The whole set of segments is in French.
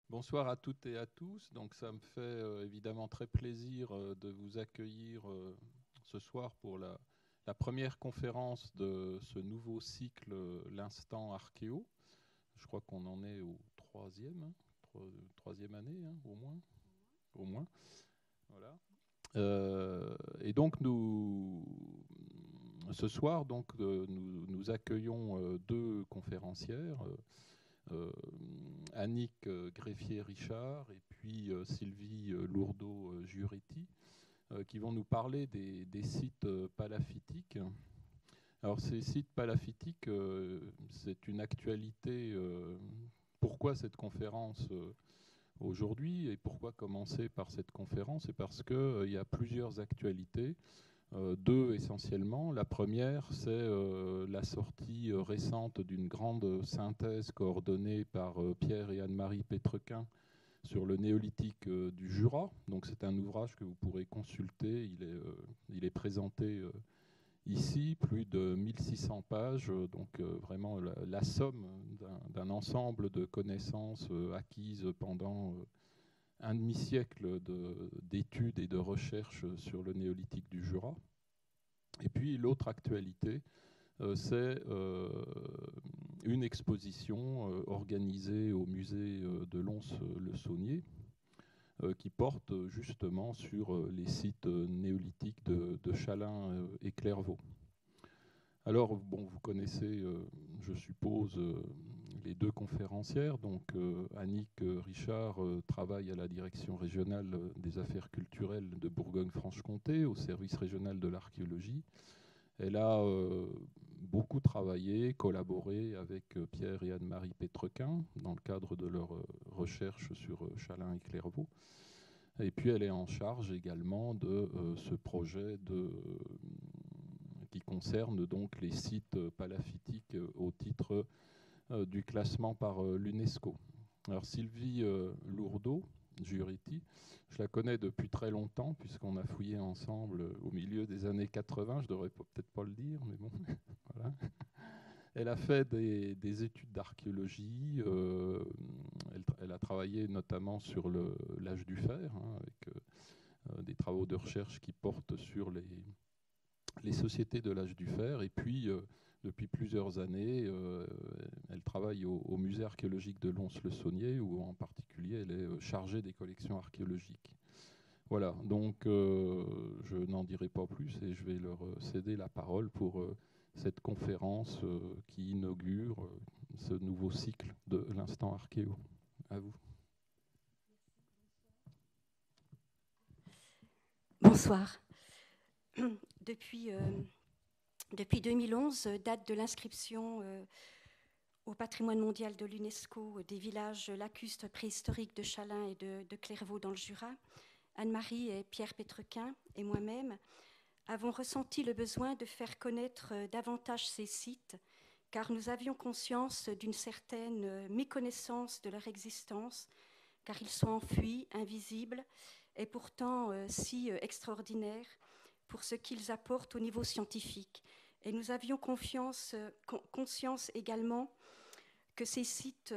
Bonsoir à toutes et à tous. Donc, ça me fait évidemment très plaisir de vous accueillir ce soir pour la première conférence de ce nouveau cycle, l'Instant Archéo. Je crois qu'on en est au troisième, troisième année, hein, au moins. Au moins. Voilà. Et donc, ce soir, donc, nous accueillons deux conférencières. Annick Greffier-Richard et puis Sylvie Lourdeau-Juretti, qui vont nous parler des sites palaphitiques. Alors ces sites palaphitiques, c'est une actualité. Pourquoi cette conférence aujourd'hui et pourquoi commencer par cette conférence? C'est parce qu'il y a plusieurs actualités. Deux essentiellement. La première, c'est la sortie récente d'une grande synthèse coordonnée par Pierre et Anne-Marie Pétrequin sur le néolithique du Jura. Donc c'est un ouvrage que vous pourrez consulter. Il est présenté ici, plus de 1600 pages, donc vraiment la somme d'un ensemble de connaissances acquises pendant un demi-siècle d'études et de recherches sur le néolithique du Jura. Et puis l'autre actualité, c'est une exposition organisée au musée de Lons-le-Saunier qui porte justement sur les sites néolithiques de Chalain et Clairvaux. Alors, bon, vous connaissez, je suppose, les deux conférencières. Donc, Annick Richard travaille à la direction régionale des affaires culturelles de Bourgogne-Franche-Comté, au service régional de l'archéologie. Elle a beaucoup travaillé, collaboré avec Pierre et Anne-Marie Pétrequin dans le cadre de leur recherche sur Chalain et Clairvaux. Et puis, elle est en charge également de ce projet qui concerne donc les sites palaphitiques au titre du classement par l'UNESCO. Alors Sylvie Lourdeau-Juretti, je la connais depuis très longtemps puisqu'on a fouillé ensemble au milieu des années 80, je devrais peut-être pas le dire, mais bon, voilà. Elle a fait des études d'archéologie, elle a travaillé notamment sur l'âge du fer, hein, avec des travaux de recherche qui portent sur les sociétés de l'âge du fer. Et puis, depuis plusieurs années, elle travaille au musée archéologique de Lons-le-Saunier, où en particulier, elle est chargée des collections archéologiques. Voilà, donc je n'en dirai pas plus et je vais leur céder la parole pour cette conférence qui inaugure ce nouveau cycle de l'Instant Archéo. À vous. Bonsoir. Depuis 2011, date de l'inscription au patrimoine mondial de l'UNESCO des villages lacustres préhistoriques de Chalain et de Clairvaux dans le Jura, Anne-Marie et Pierre Pétrequin et moi-même avons ressenti le besoin de faire connaître davantage ces sites, car nous avions conscience d'une certaine méconnaissance de leur existence, car ils sont enfuis, invisibles, et pourtant si extraordinaires pour ce qu'ils apportent au niveau scientifique. Et nous avions conscience également que ces sites,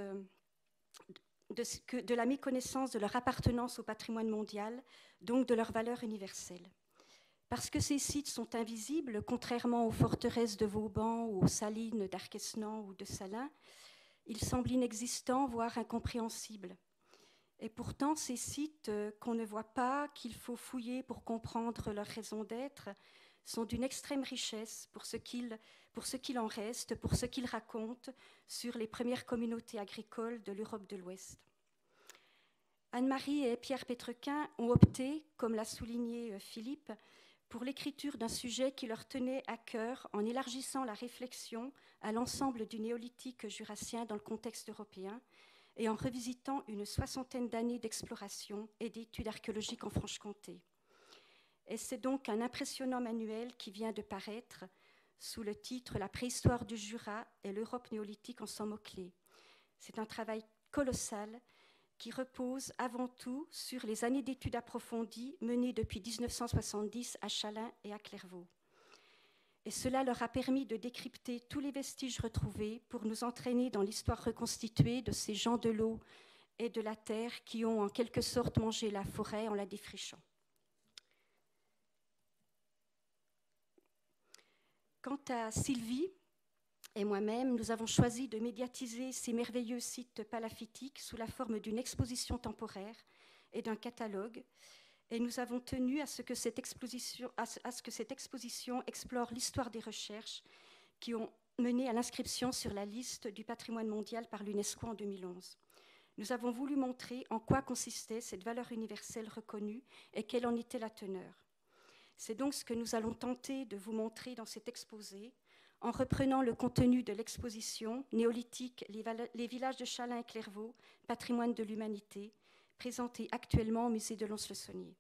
de la méconnaissance de leur appartenance au patrimoine mondial, donc de leur valeur universelle. Parce que ces sites sont invisibles, contrairement aux forteresses de Vauban ou aux salines d'Arquesnan ou de Salins, ils semblent inexistants, voire incompréhensibles. Et pourtant, ces sites qu'on ne voit pas, qu'il faut fouiller pour comprendre leur raison d'être, sont d'une extrême richesse pour ce qu'il en reste, pour ce qu'ils racontent sur les premières communautés agricoles de l'Europe de l'Ouest. Anne-Marie et Pierre Pétrequin ont opté, comme l'a souligné Philippe, pour l'écriture d'un sujet qui leur tenait à cœur en élargissant la réflexion à l'ensemble du néolithique jurassien dans le contexte européen et en revisitant une 60aine d'années d'exploration et d'études archéologiques en Franche-Comté. Et c'est donc un impressionnant manuel qui vient de paraître sous le titre « La préhistoire du Jura et l'Europe néolithique en 100 mots-clés ». C'est un travail colossal qui repose avant tout sur les années d'études approfondies menées depuis 1970 à Chalain et à Clairvaux. Et cela leur a permis de décrypter tous les vestiges retrouvés pour nous entraîner dans l'histoire reconstituée de ces gens de l'eau et de la terre qui ont en quelque sorte mangé la forêt en la défrichant. Quant à Sylvie et moi-même, nous avons choisi de médiatiser ces merveilleux sites palafitiques sous la forme d'une exposition temporaire et d'un catalogue, et nous avons tenu à ce que cette exposition explore l'histoire des recherches qui ont mené à l'inscription sur la liste du patrimoine mondial par l'UNESCO en 2011. Nous avons voulu montrer en quoi consistait cette valeur universelle reconnue et quelle en était la teneur. C'est donc ce que nous allons tenter de vous montrer dans cet exposé, en reprenant le contenu de l'exposition Néolithique, les villages de Chalain et Clairvaux, patrimoine de l'humanité, présentée actuellement au musée de Lons-le-Saunier.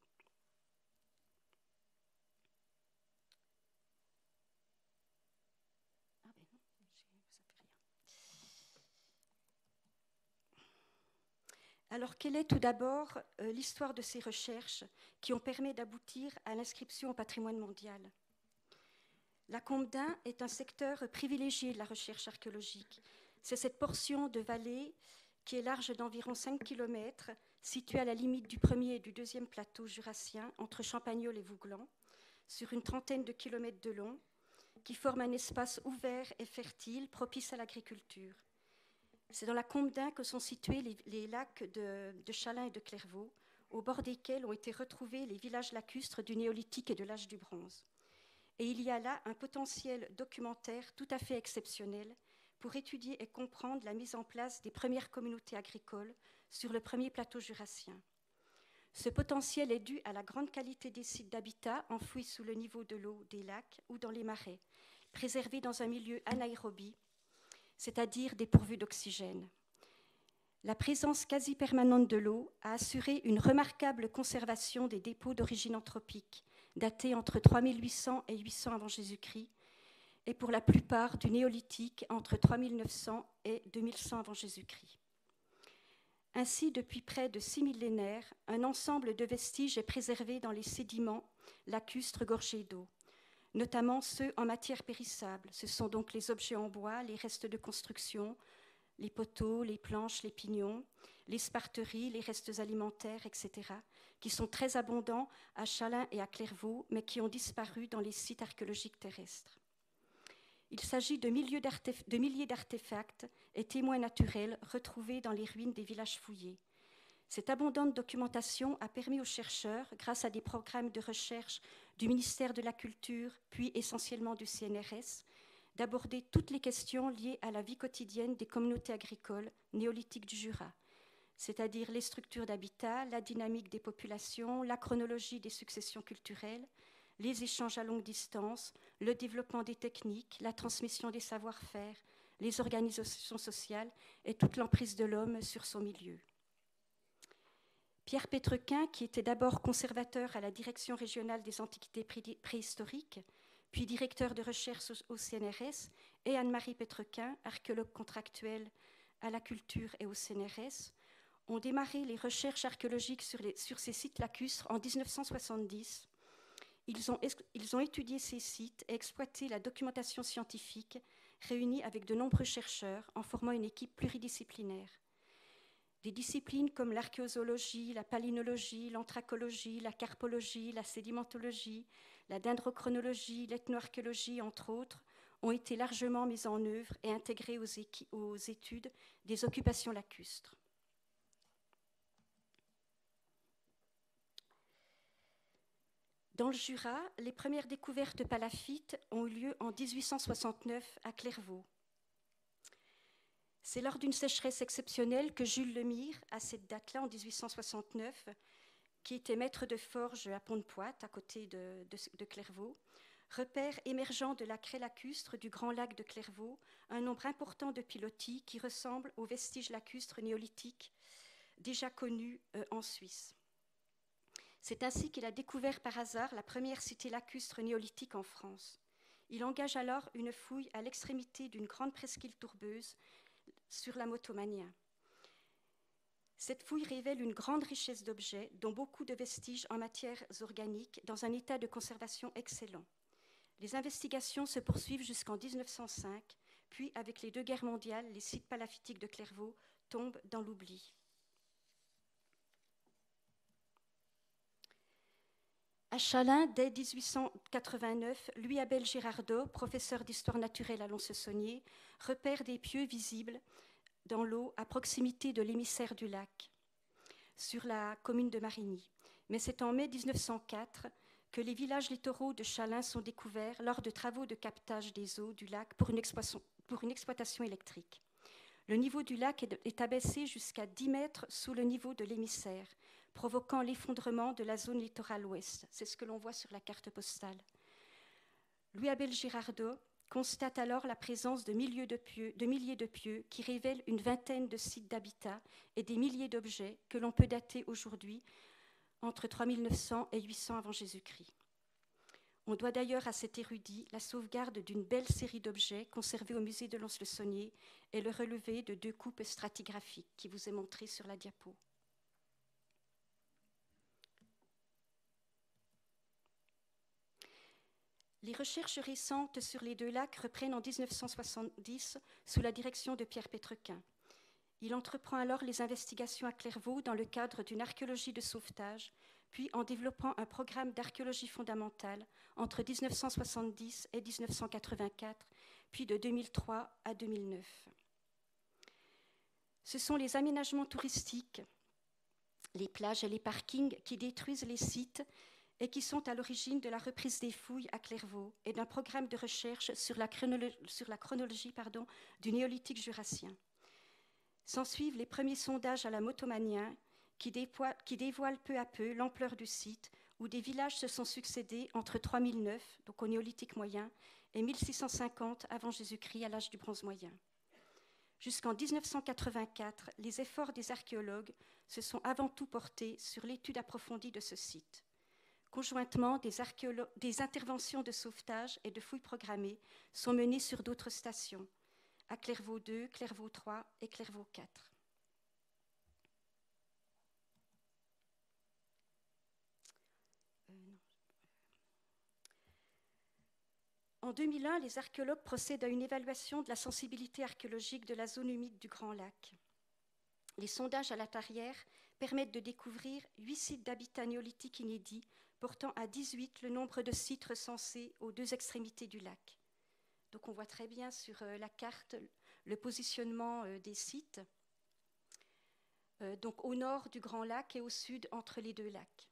Alors, quelle est tout d'abord l'histoire de ces recherches qui ont permis d'aboutir à l'inscription au patrimoine mondial ? La Combe d'Ain est un secteur privilégié de la recherche archéologique. C'est cette portion de vallée qui est large d'environ 5 km, située à la limite du premier et du deuxième plateau jurassien, entre Champagnole et Vouglan, sur une trentaine de kilomètres de long, qui forme un espace ouvert et fertile, propice à l'agriculture. C'est dans la Combe d'Ain que sont situés les lacs de Chalain et de Clairvaux, au bord desquels ont été retrouvés les villages lacustres du néolithique et de l'âge du bronze. Et il y a là un potentiel documentaire tout à fait exceptionnel pour étudier et comprendre la mise en place des premières communautés agricoles sur le premier plateau jurassien. Ce potentiel est dû à la grande qualité des sites d'habitat enfouis sous le niveau de l'eau des lacs ou dans les marais, préservés dans un milieu anaérobie, c'est-à-dire dépourvu d'oxygène. La présence quasi permanente de l'eau a assuré une remarquable conservation des dépôts d'origine anthropique, datés entre 3800 et 800 avant Jésus-Christ, et pour la plupart du néolithique entre 3900 et 2100 avant Jésus-Christ. Ainsi, depuis près de 6 millénaires, un ensemble de vestiges est préservé dans les sédiments lacustres gorgés d'eau, notamment ceux en matière périssable. Ce sont donc les objets en bois, les restes de construction, les poteaux, les planches, les pignons, les sparteries, les restes alimentaires, etc., qui sont très abondants à Chalain et à Clairvaux, mais qui ont disparu dans les sites archéologiques terrestres. Il s'agit de milliers d'artefacts et témoins naturels retrouvés dans les ruines des villages fouillés. Cette abondante documentation a permis aux chercheurs, grâce à des programmes de recherche du ministère de la Culture, puis essentiellement du CNRS, d'aborder toutes les questions liées à la vie quotidienne des communautés agricoles néolithiques du Jura, c'est-à-dire les structures d'habitat, la dynamique des populations, la chronologie des successions culturelles, les échanges à longue distance, le développement des techniques, la transmission des savoir-faire, les organisations sociales et toute l'emprise de l'homme sur son milieu. Pierre Pétrequin, qui était d'abord conservateur à la Direction régionale des antiquités préhistoriques, puis directeur de recherche au CNRS, et Anne-Marie Pétrequin, archéologue contractuelle à la culture et au CNRS, ont démarré les recherches archéologiques sur ces sites lacustres en 1970. Ils ont étudié ces sites et exploité la documentation scientifique réunie avec de nombreux chercheurs en formant une équipe pluridisciplinaire. Des disciplines comme l'archéozoologie, la palynologie, l'anthracologie, la carpologie, la sédimentologie, la dendrochronologie, l'ethnoarchéologie, entre autres, ont été largement mises en œuvre et intégrées aux études des occupations lacustres. Dans le Jura, les premières découvertes palaffites ont eu lieu en 1869 à Clairvaux. C'est lors d'une sécheresse exceptionnelle que Jules Lemire, à cette date-là, en 1869, qui était maître de forge à Pont-de-Poite, à côté de Clairvaux, repère émergeant de la craie lacustre du grand lac de Clairvaux un nombre important de pilotis qui ressemblent aux vestiges lacustres néolithiques déjà connus en Suisse. C'est ainsi qu'il a découvert par hasard la première cité lacustre néolithique en France. Il engage alors une fouille à l'extrémité d'une grande presqu'île tourbeuse sur la Motomania. Cette fouille révèle une grande richesse d'objets, dont beaucoup de vestiges en matières organiques, dans un état de conservation excellent. Les investigations se poursuivent jusqu'en 1905, puis avec les 2 guerres mondiales, les sites palafitiques de Clairvaux tombent dans l'oubli. À Chalin, dès 1889, Louis-Abel Girardot, professeur d'histoire naturelle à Lons-le-Saunier, repère des pieux visibles dans l'eau à proximité de l'émissaire du lac, sur la commune de Marigny. Mais c'est en mai 1904 que les villages littoraux de Chalin sont découverts lors de travaux de captage des eaux du lac pour une exploitation électrique. Le niveau du lac est abaissé jusqu'à 10 mètres sous le niveau de l'émissaire, provoquant l'effondrement de la zone littorale ouest. C'est ce que l'on voit sur la carte postale. Louis-Abel Girardot constate alors la présence de milliers de pieux qui révèlent une vingtaine de sites d'habitat et des milliers d'objets que l'on peut dater aujourd'hui entre 3900 et 800 avant Jésus-Christ. On doit d'ailleurs à cet érudit la sauvegarde d'une belle série d'objets conservés au musée de Lons-le-Saunier et le relevé de 2 coupes stratigraphiques qui vous est montré sur la diapo. Les recherches récentes sur les 2 lacs reprennent en 1970 sous la direction de Pierre Pétrequin. Il entreprend alors les investigations à Clairvaux dans le cadre d'une archéologie de sauvetage, puis en développant un programme d'archéologie fondamentale entre 1970 et 1984, puis de 2003 à 2009. Ce sont les aménagements touristiques, les plages et les parkings qui détruisent les sites et qui sont à l'origine de la reprise des fouilles à Clairvaux et d'un programme de recherche sur la chronologie du néolithique jurassien. S'ensuivent les premiers sondages à la motomania qui dévoilent peu à peu l'ampleur du site où des villages se sont succédés entre 3009, donc au néolithique moyen, et 1650 avant Jésus-Christ à l'âge du bronze moyen. Jusqu'en 1984, les efforts des archéologues se sont avant tout portés sur l'étude approfondie de ce site. Conjointement, des interventions de sauvetage et de fouilles programmées sont menées sur d'autres stations, à Clairvaux 2, Clairvaux 3 et Clairvaux 4. En 2001, les archéologues procèdent à une évaluation de la sensibilité archéologique de la zone humide du Grand Lac. Les sondages à la tarière permettent de découvrir 8 sites d'habitat néolithique inédits, portant à 18 le nombre de sites recensés aux 2 extrémités du lac. Donc on voit très bien sur la carte le positionnement des sites, donc au nord du Grand Lac et au sud entre les 2 lacs.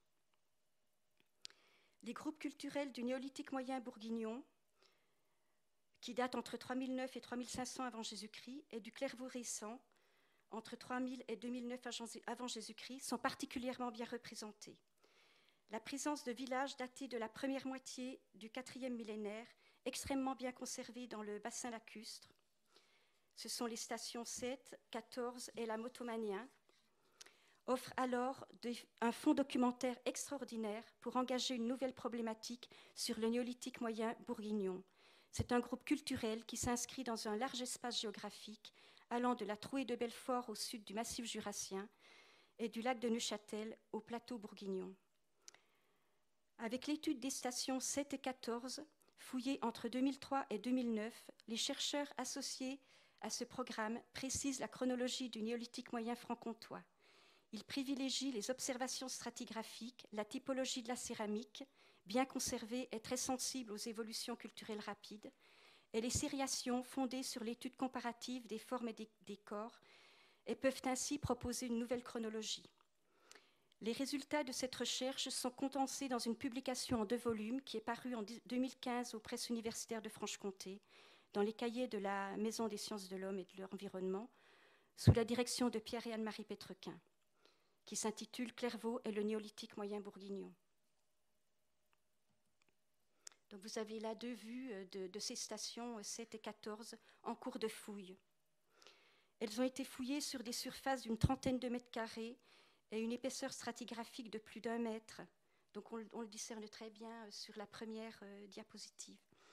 Les groupes culturels du néolithique moyen bourguignon, qui datent entre 3009 et 3500 avant Jésus-Christ, et du Clairvaux récent, entre 3000 et 2009 avant Jésus-Christ, sont particulièrement bien représentés. La présence de villages datés de la première moitié du IVe millénaire, extrêmement bien conservés dans le bassin lacustre. Ce sont les stations 7, 14 et la Motomania, offrent alors un fonds documentaire extraordinaire pour engager une nouvelle problématique sur le néolithique moyen bourguignon. C'est un groupe culturel qui s'inscrit dans un large espace géographique allant de la Trouée de Belfort au sud du massif jurassien et du lac de Neuchâtel au plateau bourguignon. Avec l'étude des stations 7 et 14, fouillées entre 2003 et 2009, les chercheurs associés à ce programme précisent la chronologie du néolithique moyen franc-comtois. Ils privilégient les observations stratigraphiques, la typologie de la céramique, bien conservée et très sensible aux évolutions culturelles rapides, et les sériations fondées sur l'étude comparative des formes et des corps, et peuvent ainsi proposer une nouvelle chronologie. Les résultats de cette recherche sont condensés dans une publication en 2 volumes qui est parue en 2015 aux presses universitaires de Franche-Comté, dans les cahiers de la Maison des sciences de l'homme et de l'environnement, sous la direction de Pierre et Anne-Marie Pétrequin, qui s'intitule « Clairvaux et le néolithique moyen bourguignon ». Donc vous avez là 2 vues de ces stations 7 et 14 en cours de fouille. Elles ont été fouillées sur des surfaces d'une trentaine de mètres carrés et une épaisseur stratigraphique de plus d'1 mètre. Donc on le discerne très bien sur la première diapositive.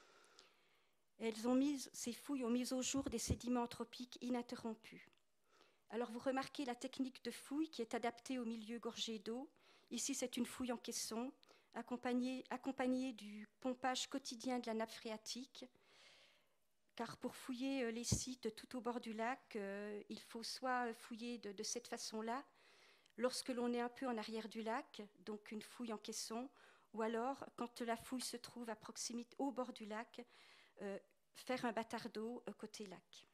Ces fouilles ont mis au jour des sédiments anthropiques ininterrompus. Alors vous remarquez la technique de fouille qui est adaptée au milieu gorgé d'eau. Ici c'est une fouille en caisson, accompagnée du pompage quotidien de la nappe phréatique, car pour fouiller les sites tout au bord du lac, il faut soit fouiller de cette façon-là, lorsque l'on est un peu en arrière du lac, donc une fouille en caisson, ou alors, quand la fouille se trouve à proximité, au bord du lac, faire un bâtard d'eau côté lac.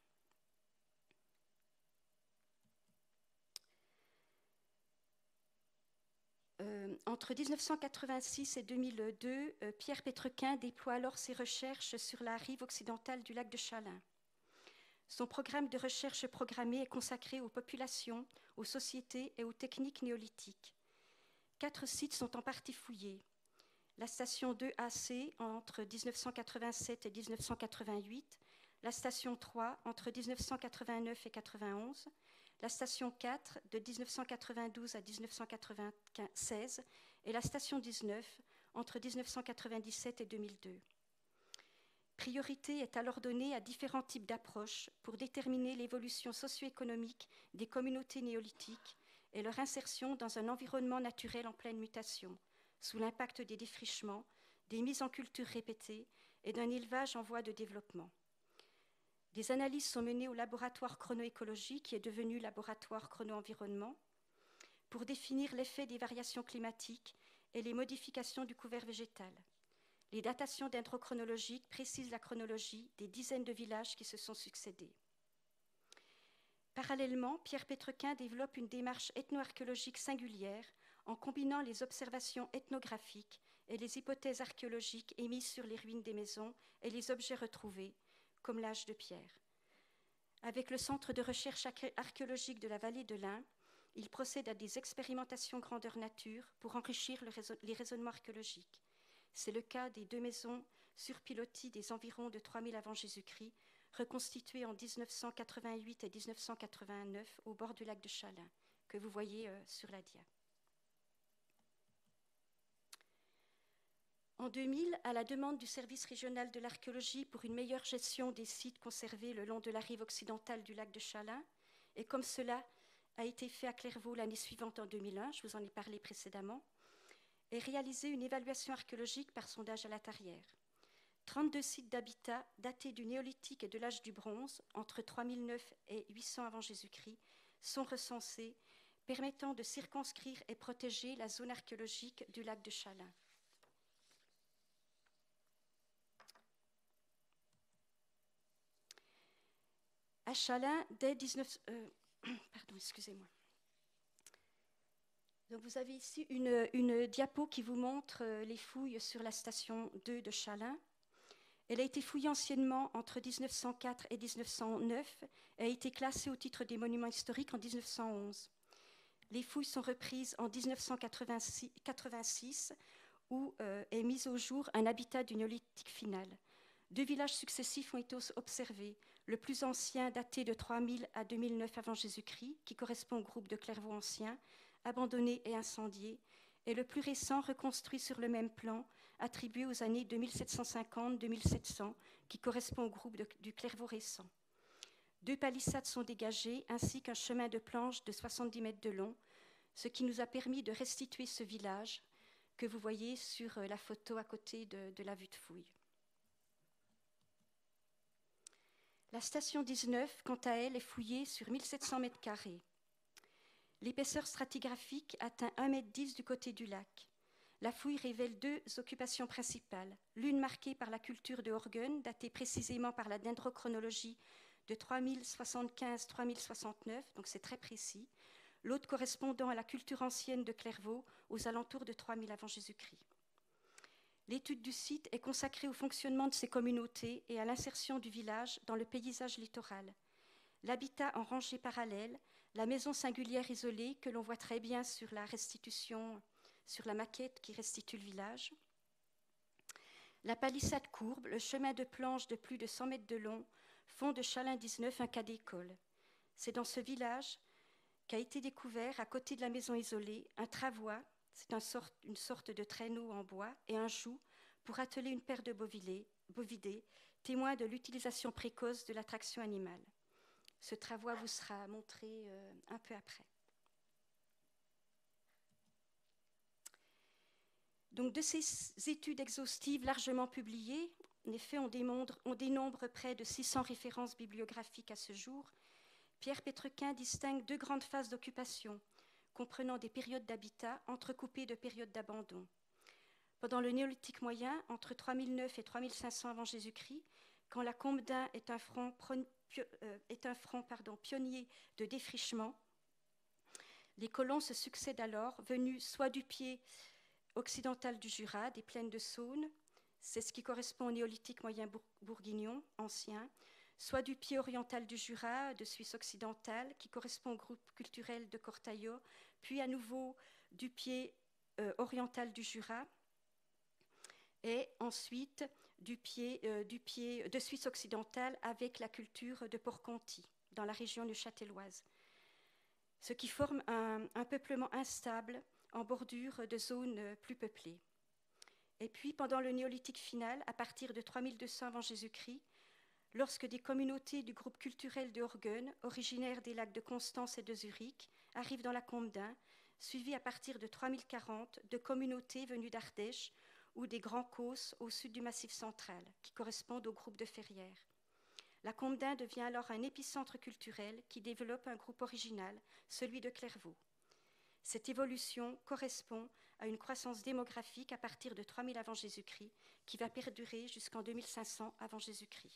Entre 1986 et 2002, Pierre Pétrequin déploie alors ses recherches sur la rive occidentale du lac de Chalain. Son programme de recherche programmé est consacré aux populations, aux sociétés et aux techniques néolithiques. 4 sites sont en partie fouillés. La station 2AC entre 1987 et 1988, la station 3 entre 1989 et 91, la station 4 de 1992 à 1996 et la station 19 entre 1997 et 2002. Priorité est alors donnée à différents types d'approches pour déterminer l'évolution socio-économique des communautés néolithiques et leur insertion dans un environnement naturel en pleine mutation, sous l'impact des défrichements, des mises en culture répétées et d'un élevage en voie de développement. Des analyses sont menées au laboratoire chronoécologie, qui est devenu laboratoire chrono-environnement, pour définir l'effet des variations climatiques et les modifications du couvert végétal. Les datations dendrochronologiques précisent la chronologie des dizaines de villages qui se sont succédés. Parallèlement, Pierre Pétrequin développe une démarche ethno-archéologique singulière en combinant les observations ethnographiques et les hypothèses archéologiques émises sur les ruines des maisons et les objets retrouvés, comme l'âge de pierre. Avec le Centre de recherche archéologique de la vallée de l'Ain, il procède à des expérimentations grandeur nature pour enrichir les raisonnements archéologiques. C'est le cas des 2 maisons sur pilotis des environs de 3000 avant Jésus-Christ, reconstituées en 1988 et 1989 au bord du lac de Chalain, que vous voyez sur la dia. En 2000, à la demande du service régional de l'archéologie pour une meilleure gestion des sites conservés le long de la rive occidentale du lac de Chalain, et comme cela a été fait à Clairvaux l'année suivante en 2001, je vous en ai parlé précédemment, est réalisée une évaluation archéologique par sondage à la tarière. 32 sites d'habitat datés du néolithique et de l'âge du bronze, entre 3009 et 800 avant Jésus-Christ, sont recensés, permettant de circonscrire et protéger la zone archéologique du lac de Chalain. À Chalain, dès 19... pardon, excusez-moi. Donc vous avez ici une diapo qui vous montre les fouilles sur la station 2 de Chalain. Elle a été fouillée anciennement entre 1904 et 1909 et a été classée au titre des monuments historiques en 1911. Les fouilles sont reprises en 1986 où est mis au jour un habitat du néolithique final. 2 villages successifs ont été observés. Le plus ancien, daté de 3000 à 2009 avant Jésus-Christ, qui correspond au groupe de Clairvaux ancien, abandonné et incendié, et le plus récent, reconstruit sur le même plan, attribué aux années 2750-2700, qui correspond au groupe du Clairvaux récent. 2 palissades sont dégagées, ainsi qu'un chemin de planche de 70 mètres de long, ce qui nous a permis de restituer ce village que vous voyez sur la photo à côté de la vue de fouille. La station 19, quant à elle, est fouillée sur 1700 mètres carrés. L'épaisseur stratigraphique atteint 1,10 m du côté du lac. La fouille révèle 2 occupations principales, l'une marquée par la culture de Horgen, datée précisément par la dendrochronologie de 3075-3069, donc c'est très précis, l'autre correspondant à la culture ancienne de Clairvaux, aux alentours de 3000 avant Jésus-Christ. L'étude du site est consacrée au fonctionnement de ces communautés et à l'insertion du village dans le paysage littoral. L'habitat en rangée parallèle, la maison singulière isolée que l'on voit très bien sur la restitution, sur la maquette qui restitue le village. La palissade courbe, le chemin de planche de plus de 100 mètres de long, font de Chalain 19 un cas d'école. C'est dans ce village qu'a été découvert, à côté de la maison isolée, un travois, c'est une sorte de traîneau en bois, et un joug pour atteler une paire de bovidés, témoin de l'utilisation précoce de l'attraction animale. Ce travois vous sera montré un peu après. Donc, de ces études exhaustives largement publiées, en effet, on dénombre près de 600 références bibliographiques à ce jour. Pierre Pétrequin distingue 2 grandes phases d'occupation, comprenant des périodes d'habitat entrecoupées de périodes d'abandon. pendant le néolithique moyen, entre 3009 et 3500 avant Jésus-Christ, quand la Combe d'Ain est un front pionnier de défrichement, les colons se succèdent alors, venus soit du pied occidental du Jura, des plaines de Saône, c'est ce qui correspond au néolithique moyen bourguignon ancien, soit du pied oriental du Jura, de Suisse occidentale, qui correspond au groupe culturel de Cortaillot, puis à nouveau du pied oriental du Jura, et ensuite du pied de Suisse occidentale avec la culture de Port-Conty, dans la région neuchâteloise, ce qui forme un peuplement instable en bordure de zones plus peuplées. Et puis, pendant le néolithique final, à partir de 3200 avant Jésus-Christ, lorsque des communautés du groupe culturel de Horgen, originaires des lacs de Constance et de Zurich, arrivent dans la Combe d'Ain, suivies à partir de 3040 de communautés venues d'Ardèche ou des Grands Causses au sud du Massif central, qui correspondent au groupe de Ferrières. La Combe d'Ain devient alors un épicentre culturel qui développe un groupe original, celui de Clairvaux. Cette évolution correspond à une croissance démographique à partir de 3000 avant Jésus-Christ, qui va perdurer jusqu'en 2500 avant Jésus-Christ.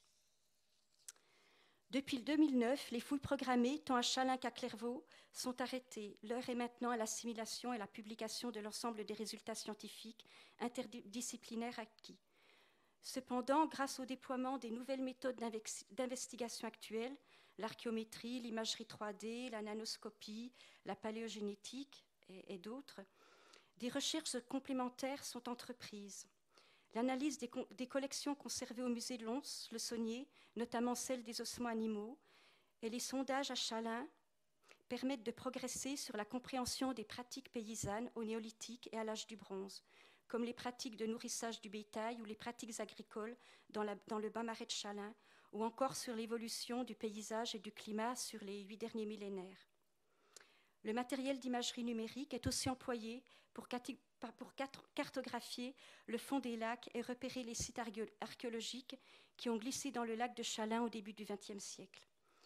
Depuis le 2009, les fouilles programmées, tant à Chalain qu'à Clairvaux, sont arrêtées. L'heure est maintenant à l'assimilation et à la publication de l'ensemble des résultats scientifiques interdisciplinaires acquis. Cependant, grâce au déploiement des nouvelles méthodes d'investigation actuelles, l'archéométrie, l'imagerie 3D, la nanoscopie, la paléogénétique et d'autres, des recherches complémentaires sont entreprises. L'analyse des collections conservées au musée de Lons, le Saunier, notamment celles des ossements animaux, et les sondages à Chalain permettent de progresser sur la compréhension des pratiques paysannes au néolithique et à l'âge du bronze, comme les pratiques de nourrissage du bétail ou les pratiques agricoles dans le bas-marais de Chalain, ou encore sur l'évolution du paysage et du climat sur les 8 derniers millénaires. Le matériel d'imagerie numérique est aussi employé pour cartographier le fond des lacs et repérer les sites archéologiques qui ont glissé dans le lac de Chalain au début du XXe siècle.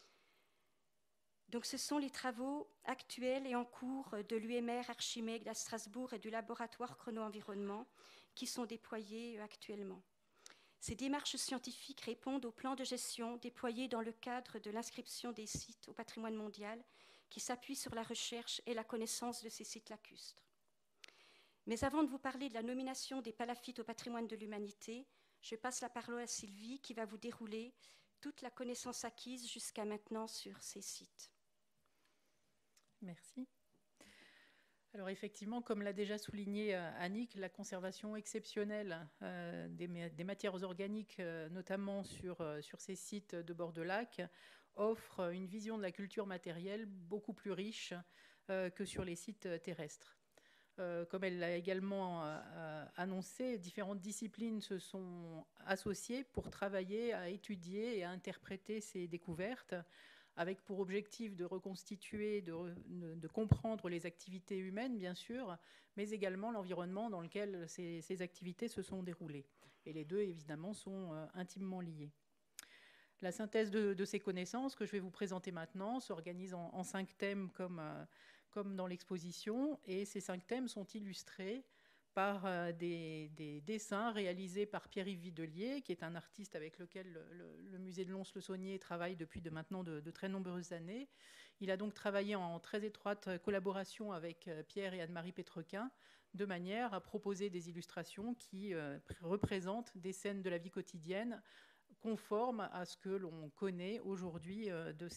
Donc ce sont les travaux actuels et en cours de l'UMR Archimède à Strasbourg et du laboratoire Chrono-Environnement qui sont déployés actuellement. Ces démarches scientifiques répondent au plan de gestion déployé dans le cadre de l'inscription des sites au patrimoine mondial qui s'appuie sur la recherche et la connaissance de ces sites lacustres. Mais avant de vous parler de la nomination des palaffites au patrimoine de l'humanité, je passe la parole à Sylvie qui va vous dérouler toute la connaissance acquise jusqu'à maintenant sur ces sites. Merci. Alors effectivement, comme l'a déjà souligné Annick, la conservation exceptionnelle des matières organiques, notamment sur ces sites de bord de lac, offre une vision de la culture matérielle beaucoup plus riche que sur les sites terrestres. Comme elle l'a également annoncé, différentes disciplines se sont associées pour travailler à étudier et à interpréter ces découvertes, avec pour objectif de reconstituer, de comprendre les activités humaines, bien sûr, mais également l'environnement dans lequel ces activités se sont déroulées. Et les deux, évidemment, sont intimement liés. La synthèse de ces connaissances que je vais vous présenter maintenant s'organise en 5 thèmes comme dans l'exposition, et ces 5 thèmes sont illustrés par des dessins réalisés par Pierre-Yves Videlier, qui est un artiste avec lequel le musée de Lons-le-Saunier travaille depuis maintenant de très nombreuses années. Il a donc travaillé en très étroite collaboration avec Pierre et Anne-Marie Pétrequin, de manière à proposer des illustrations qui représentent des scènes de la vie quotidienne conformes à ce que l'on connaît aujourd'hui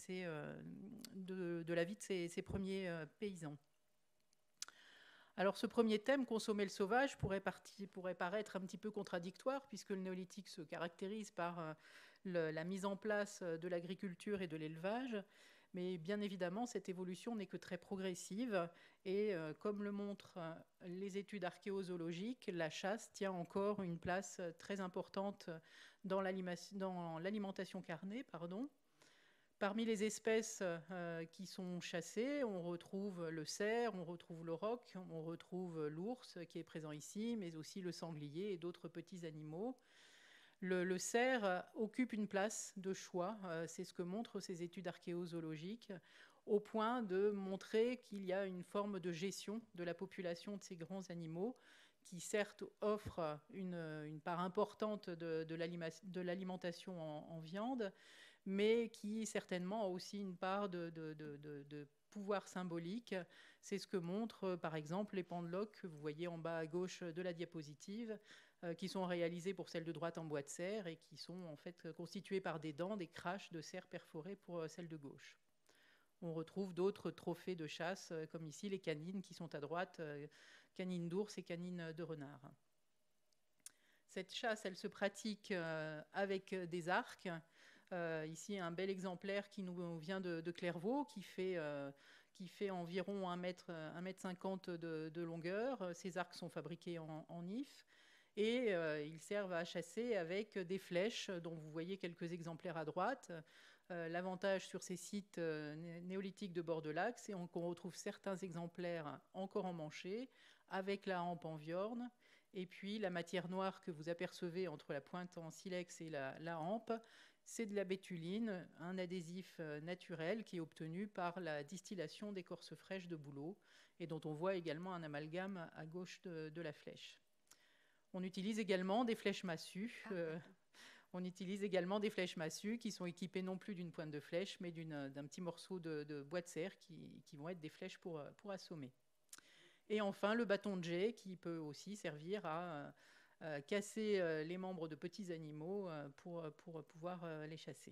de la vie de ces premiers paysans. Alors ce premier thème, consommer le sauvage, pourrait paraître un petit peu contradictoire, puisque le néolithique se caractérise par la mise en place de l'agriculture et de l'élevage, mais bien évidemment cette évolution n'est que très progressive, et comme le montrent les études archéozoologiques, la chasse tient encore une place très importante dans l'alimentation carnée. Parmi les espèces qui sont chassées, on retrouve le cerf, on retrouve l'auroch, on retrouve l'ours qui est présent ici, mais aussi le sanglier et d'autres petits animaux. Le cerf occupe une place de choix, c'est ce que montrent ces études archéozoologiques, au point de montrer qu'il y a une forme de gestion de la population de ces grands animaux qui certes offre une part importante de l'alimentation en viande, mais qui certainement a aussi une part de pouvoir symbolique. C'est ce que montrent par exemple les pendeloques que vous voyez en bas à gauche de la diapositive, qui sont réalisés pour celle de droite en bois de serre et qui sont en fait constitués par des dents, des craches de cerf perforées pour celle de gauche. On retrouve d'autres trophées de chasse, comme ici les canines qui sont à droite, canines d'ours et canines de renard. Cette chasse, elle se pratique avec des arcs. Ici, un bel exemplaire qui nous vient de Clairvaux, qui fait environ 1,50 m de longueur. Ces arcs sont fabriqués en if et ils servent à chasser avec des flèches dont vous voyez quelques exemplaires à droite. L'avantage sur ces sites néolithiques de bord de lac, c'est qu'on retrouve certains exemplaires encore emmanchés, avec la hampe en viorne, et puis la matière noire que vous apercevez entre la pointe en silex et la hampe, c'est de la bétuline, un adhésif naturel qui est obtenu par la distillation d'écorce fraîche de bouleau, et dont on voit également un amalgame à gauche de la flèche. On utilise également des flèches massues. On utilise également des flèches massues qui sont équipées non plus d'une pointe de flèche, mais d'un petit morceau de bois de serre qui vont être des flèches pour assommer. Et enfin, le bâton de jet qui peut aussi servir à casser les membres de petits animaux pour pouvoir les chasser.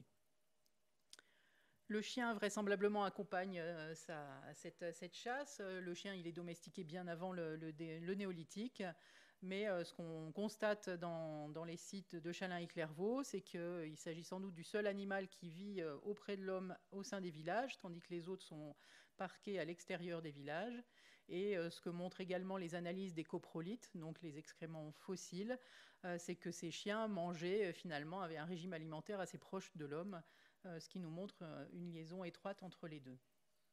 Le chien vraisemblablement accompagne cette chasse. Le chien, il est domestiqué bien avant le néolithique. Mais ce qu'on constate dans les sites de Chalain et Clairvaux, c'est qu'il s'agit sans doute du seul animal qui vit auprès de l'homme au sein des villages, tandis que les autres sont parqués à l'extérieur des villages. Et ce que montrent également les analyses des coprolites, donc les excréments fossiles, c'est que ces chiens mangeaient finalement, avaient un régime alimentaire assez proche de l'homme, ce qui nous montre une liaison étroite entre les deux.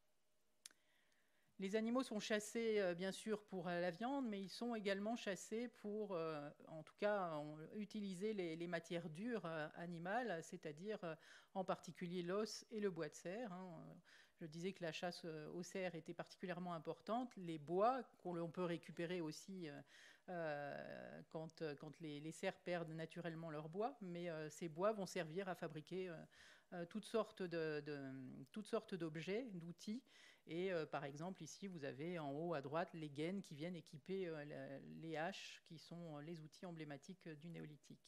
Les animaux sont chassés, bien sûr, pour la viande, mais ils sont également chassés pour, en tout cas, utiliser les matières dures animales, c'est-à-dire en particulier l'os et le bois de serre. Je disais que la chasse au cerf était particulièrement importante. Les bois, qu'on peut récupérer aussi quand les cerfs perdent naturellement leur bois, mais ces bois vont servir à fabriquer toutes sortes d'objets, d'outils. Et par exemple, ici, vous avez en haut à droite les gaines qui viennent équiper les haches, qui sont les outils emblématiques du néolithique.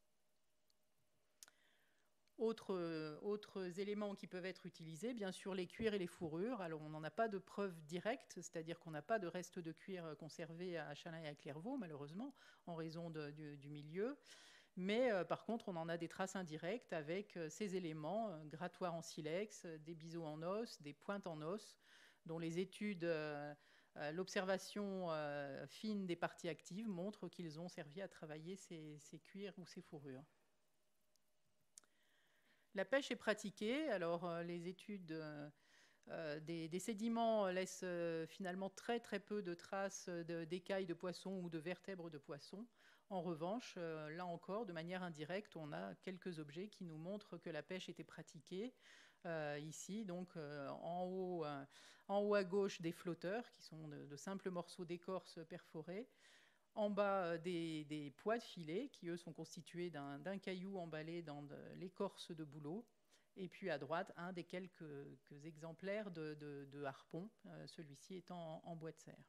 Autres éléments qui peuvent être utilisés, bien sûr les cuirs et les fourrures. Alors on n'en a pas de preuve directe, c'est-à-dire qu'on n'a pas de restes de cuir conservés à Chalain et à Clairvaux, malheureusement, en raison du milieu. Mais par contre, on en a des traces indirectes avec ces éléments, grattoirs en silex, des biseaux en os, des pointes en os, dont les études, l'observation fine des parties actives montrent qu'ils ont servi à travailler ces cuirs ou ces fourrures. La pêche est pratiquée. Alors, les études des sédiments laissent finalement très peu de traces d'écailles de poissons ou de vertèbres de poissons. En revanche, là encore, de manière indirecte, on a quelques objets qui nous montrent que la pêche était pratiquée. Ici, donc, en haut à gauche, des flotteurs, qui sont de simples morceaux d'écorce perforés. En bas, des poids de filet, qui, eux, sont constitués d'un caillou emballé dans l'écorce de bouleau. Et puis, à droite, un des quelques exemplaires de harpon, celui-ci étant en bois de serre.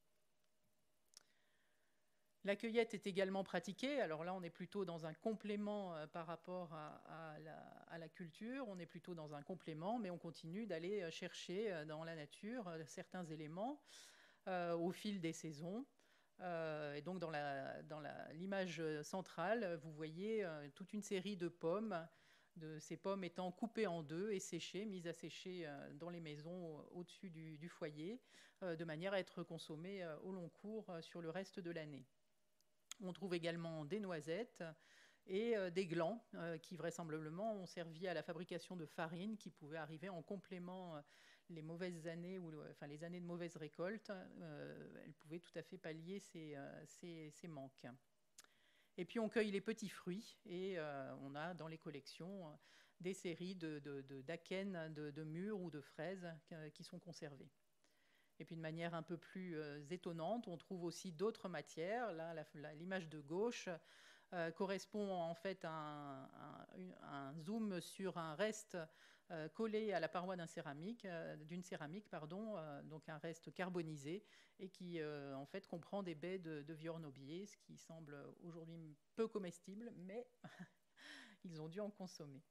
La cueillette est également pratiquée. Alors là, on est plutôt dans un complément par rapport à la culture. On est plutôt dans un complément, mais on continue d'aller chercher dans la nature certains éléments au fil des saisons. Et donc, dans l'image centrale, vous voyez toute une série de pommes, de ces pommes étant coupées en deux et séchées, mises à sécher dans les maisons au-dessus du foyer, de manière à être consommées au long cours sur le reste de l'année. On trouve également des noisettes et des glands qui vraisemblablement ont servi à la fabrication de farine qui pouvait arriver en complément les mauvaises années, enfin les années de mauvaise récolte. Elles pouvaient tout à fait pallier ces manques. Et puis on cueille les petits fruits et on a dans les collections des séries d'acènes, de mûres ou de fraises qui sont conservées. Et puis de manière un peu plus étonnante, on trouve aussi d'autres matières. Là, l'image de gauche correspond en fait à un zoom sur un reste collé à la paroi d'une céramique, donc un reste carbonisé, et qui en fait comprend des baies de viornobier, ce qui semble aujourd'hui peu comestible, mais ils ont dû en consommer.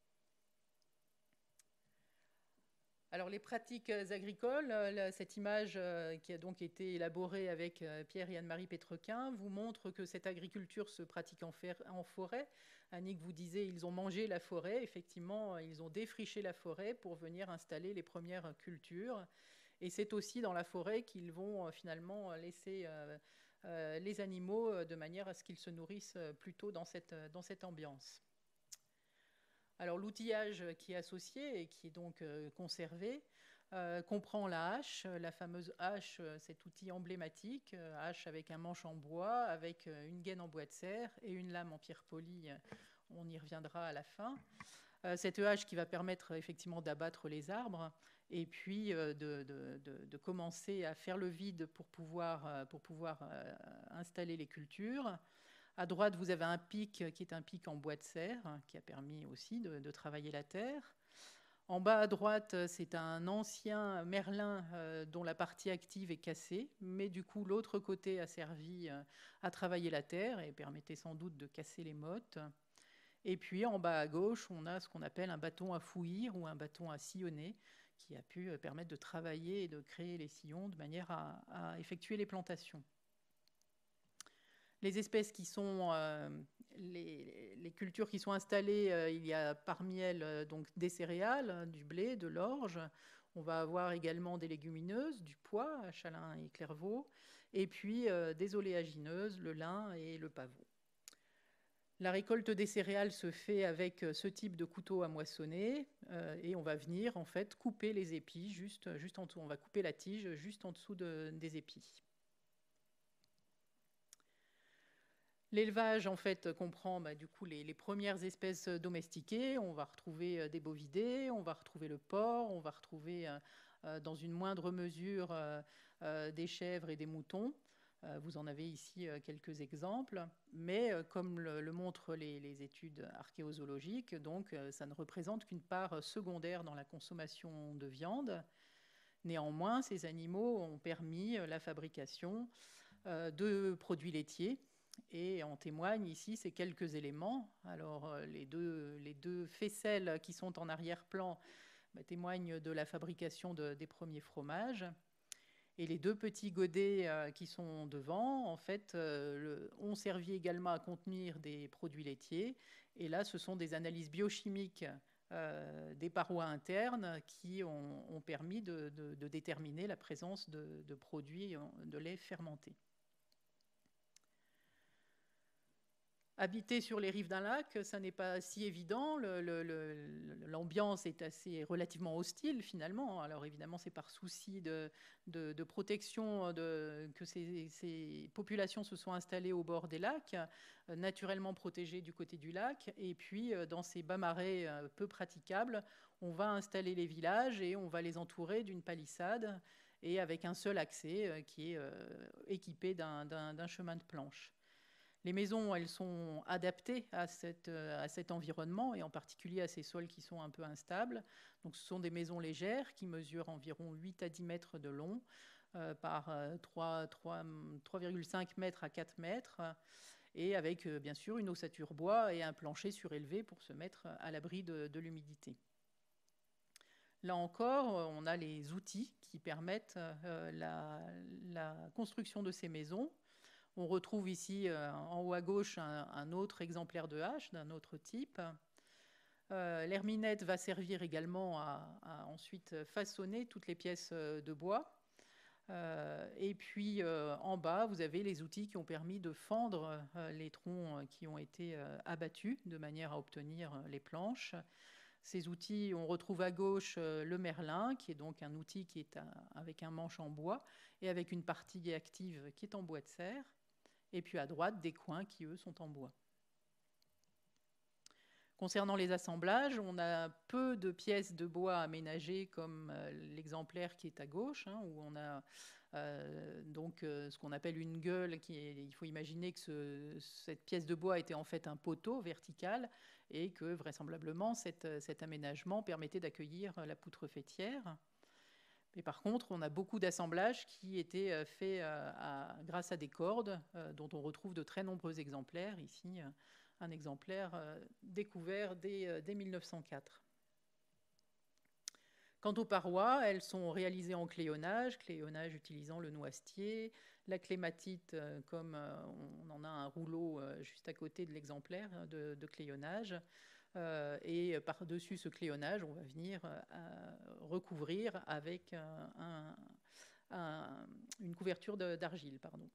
Alors les pratiques agricoles, cette image qui a donc été élaborée avec Pierre et Anne-Marie Pétrequin vous montre que cette agriculture se pratique en forêt. Annick vous disait ils ont mangé la forêt. Effectivement, ils ont défriché la forêt pour venir installer les premières cultures. Et c'est aussi dans la forêt qu'ils vont finalement laisser les animaux de manière à ce qu'ils se nourrissent plutôt dans cette ambiance. Alors l'outillage qui est associé et qui est donc conservé comprend la hache, la fameuse hache, cet outil emblématique, hache avec un manche en bois, avec une gaine en bois de serre et une lame en pierre polie. On y reviendra à la fin. Cette hache qui va permettre effectivement d'abattre les arbres et puis de commencer à faire le vide pour pouvoir installer les cultures. À droite, vous avez un pic qui est un pic en bois de serre, qui a permis aussi de travailler la terre. En bas à droite, c'est un ancien merlin dont la partie active est cassée, mais du coup, l'autre côté a servi à travailler la terre et permettait sans doute de casser les mottes. Et puis, en bas à gauche, on a ce qu'on appelle un bâton à fouillir ou un bâton à sillonner, qui a pu permettre de travailler et de créer les sillons de manière à effectuer les plantations. Les espèces qui sont, les cultures qui sont installées, il y a parmi elles donc des céréales, du blé, de l'orge. On va avoir également des légumineuses, du pois, chalin et clairvaux, et puis des oléagineuses, le lin et le pavot. La récolte des céréales se fait avec ce type de couteau à moissonner et on va venir en fait couper les épis juste en dessous. On va couper la tige juste en dessous des épis. L'élevage, en fait, comprend du coup les premières espèces domestiquées. On va retrouver des bovidés, on va retrouver le porc, on va retrouver dans une moindre mesure des chèvres et des moutons. Vous en avez ici quelques exemples, mais comme le montrent les études archéozoologiques, donc ça ne représente qu'une part secondaire dans la consommation de viande. Néanmoins, ces animaux ont permis la fabrication de produits laitiers. Et en témoignent ici ces quelques éléments. Alors, les deux faisselles qui sont en arrière-plan témoignent de la fabrication des premiers fromages. Et les deux petits godets qui sont devant, en fait, ont servi également à contenir des produits laitiers. Et là, ce sont des analyses biochimiques des parois internes qui ont permis de déterminer la présence de produits de lait fermenté. Habiter sur les rives d'un lac, ça n'est pas si évident. L'ambiance est relativement hostile finalement. Alors évidemment, c'est par souci de protection que ces populations se sont installées au bord des lacs, naturellement protégées du côté du lac. Et puis, dans ces bas marais peu praticables, on va installer les villages et on va les entourer d'une palissade et avec un seul accès qui est équipé d'un chemin de planche. Les maisons, elles sont adaptées à cet environnement et en particulier à ces sols qui sont un peu instables. Donc, ce sont des maisons légères qui mesurent environ 8 à 10 mètres de long par 3,5 mètres à 4 mètres et avec bien sûr une ossature bois et un plancher surélevé pour se mettre à l'abri de l'humidité. Là encore, on a les outils qui permettent la construction de ces maisons. On retrouve ici en haut à gauche un autre exemplaire de hache d'un autre type. L'herminette va servir également à ensuite façonner toutes les pièces de bois. Et puis en bas, vous avez les outils qui ont permis de fendre les troncs qui ont été abattus de manière à obtenir les planches. Ces outils, on retrouve à gauche le merlin, qui est donc un outil qui est avec un manche en bois et avec une partie active qui est en bois de serre. Et puis à droite, des coins qui, eux, sont en bois. Concernant les assemblages, on a peu de pièces de bois aménagées comme l'exemplaire qui est à gauche, où on a Donc ce qu'on appelle une gueule, il faut imaginer que cette pièce de bois était en fait un poteau vertical et que vraisemblablement cet aménagement permettait d'accueillir la poutre faîtière. Mais par contre, on a beaucoup d'assemblages qui étaient faits grâce à des cordes, dont on retrouve de très nombreux exemplaires. Ici, un exemplaire découvert dès 1904. Quant aux parois, elles sont réalisées en cléonnage utilisant le noisetier, la clématite, comme on en a un rouleau juste à côté de l'exemplaire de cléonnage. Et par-dessus ce cléonnage, on va venir recouvrir avec une couverture d'argile.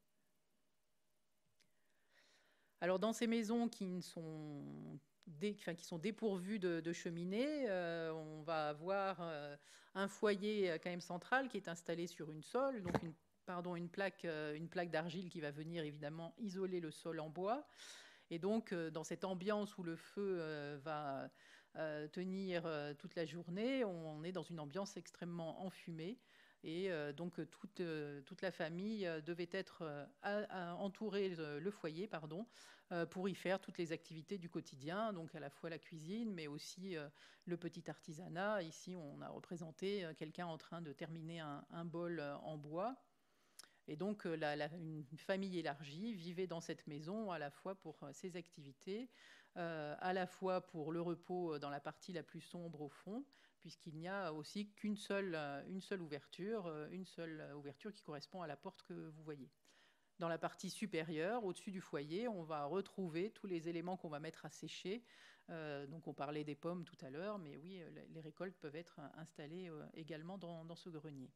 Alors, dans ces maisons qui sont dépourvues de cheminée, on va avoir un foyer quand même central qui est installé sur une sole, donc une plaque d'argile qui va venir évidemment isoler le sol en bois. Et donc, dans cette ambiance où le feu va tenir toute la journée, on est dans une ambiance extrêmement enfumée. Et donc, toute la famille devait être entourer le foyer, pour y faire toutes les activités du quotidien, donc à la fois la cuisine, mais aussi le petit artisanat. Ici, on a représenté quelqu'un en train de terminer un bol en bois. Et donc, une famille élargie vivait dans cette maison à la fois pour ses activités, à la fois pour le repos dans la partie la plus sombre au fond, puisqu'il n'y a aussi qu'une seule ouverture qui correspond à la porte que vous voyez. Dans la partie supérieure, au-dessus du foyer, on va retrouver tous les éléments qu'on va mettre à sécher. Donc, on parlait des pommes tout à l'heure, mais oui, les récoltes peuvent être installées également dans ce grenier.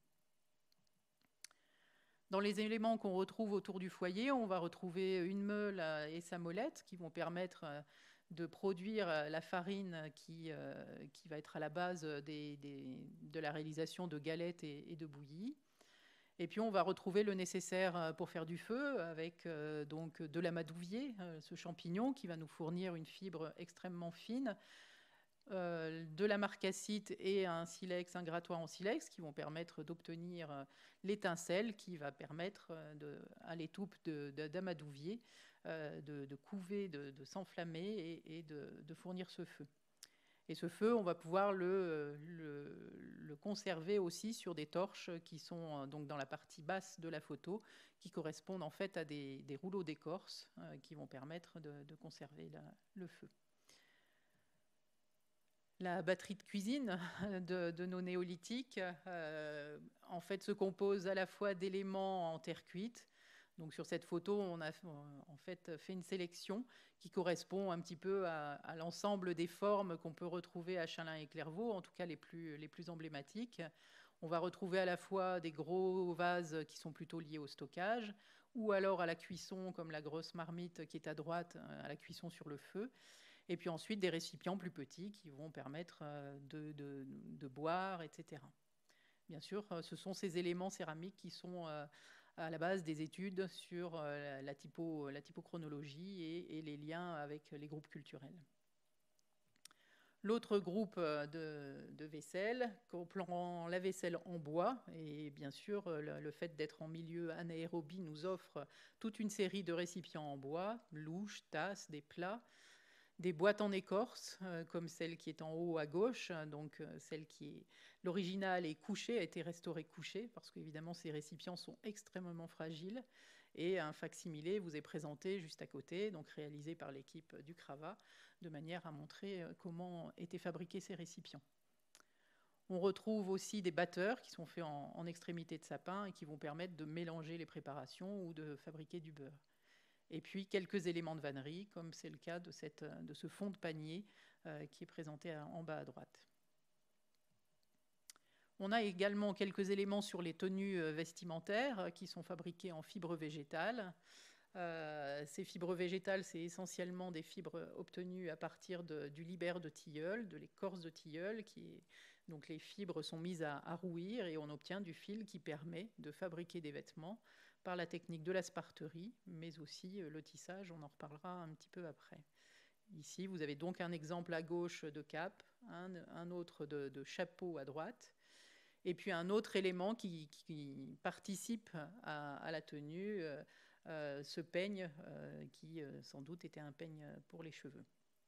Dans les éléments qu'on retrouve autour du foyer, on va retrouver une meule et sa molette qui vont permettre de produire la farine qui va être à la base de la réalisation de galettes et de bouillies. Et puis on va retrouver le nécessaire pour faire du feu avec donc de l'amadouvier, ce champignon qui va nous fournir une fibre extrêmement fine, de la marcassite et un grattoir en silex qui vont permettre d'obtenir l'étincelle qui va permettre à l'étoupe d'amadouvier de couver, de s'enflammer et de fournir ce feu. Et ce feu, on va pouvoir le conserver aussi sur des torches qui sont donc dans la partie basse de la photo, qui correspondent en fait à des rouleaux d'écorce qui vont permettre de conserver le feu. La batterie de cuisine de nos néolithiques, en fait, se compose à la fois d'éléments en terre cuite. Donc, sur cette photo, on a en fait fait une sélection qui correspond un petit peu à l'ensemble des formes qu'on peut retrouver à Chalain et Clairvaux, en tout cas les plus emblématiques. On va retrouver à la fois des gros vases qui sont plutôt liés au stockage, ou alors à la cuisson, comme la grosse marmite qui est à droite, à la cuisson sur le feu. Et puis ensuite, des récipients plus petits qui vont permettre de boire, etc. Bien sûr, ce sont ces éléments céramiques qui sont à la base des études sur la typochronologie et les liens avec les groupes culturels. L'autre groupe de vaisselle, comprend la vaisselle en bois, et bien sûr, le fait d'être en milieu anaérobie nous offre toute une série de récipients en bois, louches, tasses, des plats, des boîtes en écorce, comme celle qui est en haut à gauche, donc celle qui est l'original est couchée, a été restaurée couchée, parce qu'évidemment ces récipients sont extrêmement fragiles, et un facsimilé vous est présenté juste à côté, donc réalisé par l'équipe du Cravat, de manière à montrer comment étaient fabriqués ces récipients. On retrouve aussi des batteurs qui sont faits en extrémité de sapin et qui vont permettre de mélanger les préparations ou de fabriquer du beurre. Et puis quelques éléments de vannerie, comme c'est le cas de ce fond de panier qui est présenté en bas à droite. On a également quelques éléments sur les tenues vestimentaires qui sont fabriquées en fibres végétales. Ces fibres végétales, c'est essentiellement des fibres obtenues à partir du libère de tilleul, de l'écorce de tilleul. Donc les fibres sont mises à rouir et on obtient du fil qui permet de fabriquer des vêtements par la technique de la sparterie, mais aussi le tissage, on en reparlera un petit peu après. Ici, vous avez donc un exemple à gauche de cape, un autre de chapeau à droite. Et puis un autre élément qui participe à la tenue, ce peigne qui sans doute était un peigne pour les cheveux.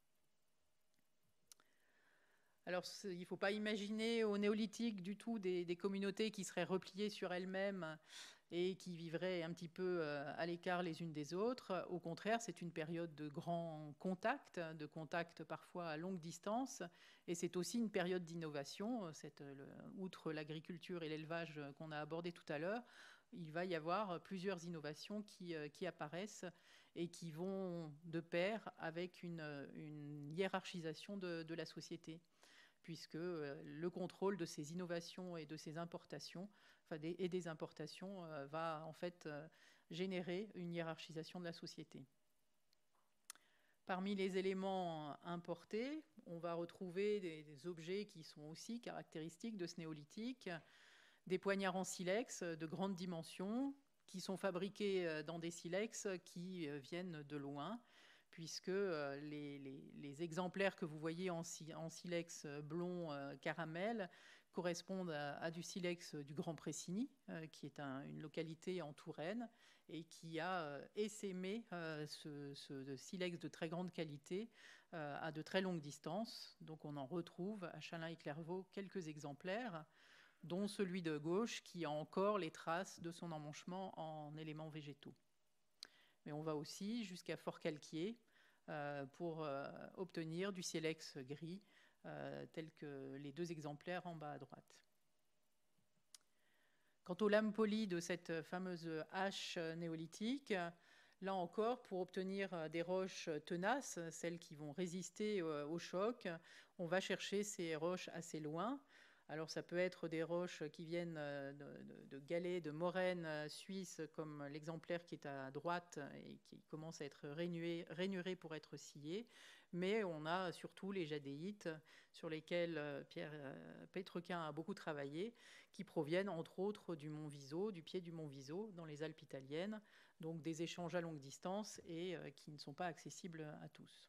Alors, il ne faut pas imaginer au néolithique du tout des communautés qui seraient repliées sur elles-mêmes et qui vivraient un petit peu à l'écart les unes des autres. Au contraire, c'est une période de grand contact, de contact parfois à longue distance, et c'est aussi une période d'innovation. Outre l'agriculture et l'élevage qu'on a abordé tout à l'heure, il va y avoir plusieurs innovations qui apparaissent et qui vont de pair avec une hiérarchisation de la société, puisque le contrôle de ces innovations et de ces importations, et des importations, va en fait générer une hiérarchisation de la société. Parmi les éléments importés, on va retrouver des objets qui sont aussi caractéristiques de ce néolithique, des poignards en silex de grande dimension, qui sont fabriqués dans des silex qui viennent de loin, puisque les exemplaires que vous voyez en silex blond caramel correspondent à du silex du Grand Pressigny, qui est une localité en Touraine, et qui a essaimé ce silex de très grande qualité à de très longues distances. Donc on en retrouve à Chalain et Clairvaux quelques exemplaires, dont celui de gauche qui a encore les traces de son emmanchement en éléments végétaux. Mais on va aussi jusqu'à Forcalquier pour obtenir du silex gris, tel que les deux exemplaires en bas à droite. Quant aux lames polies de cette fameuse hache néolithique, là encore, pour obtenir des roches tenaces, celles qui vont résister au choc, on va chercher ces roches assez loin. Alors ça peut être des roches qui viennent de galets, de moraines suisses, comme l'exemplaire qui est à droite et qui commence à être rainuré pour être scié. Mais on a surtout les jadéites sur lesquels Pierre Pétrequin a beaucoup travaillé, qui proviennent entre autres du mont Viso, du pied du mont Viso, dans les Alpes italiennes, donc des échanges à longue distance et qui ne sont pas accessibles à tous.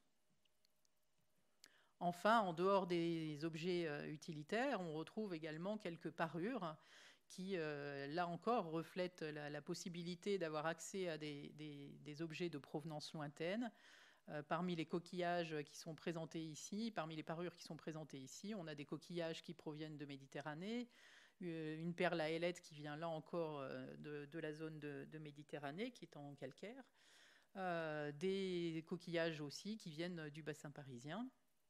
Enfin, en dehors des objets utilitaires, on retrouve également quelques parures qui, là encore, reflètent la possibilité d'avoir accès à des objets de provenance lointaine. Parmi les coquillages qui sont présentés ici, parmi les parures qui sont présentées ici, on a des coquillages qui proviennent de Méditerranée, une perle à ailettes qui vient là encore de la zone de Méditerranée, qui est en calcaire, des coquillages aussi qui viennent du bassin parisien.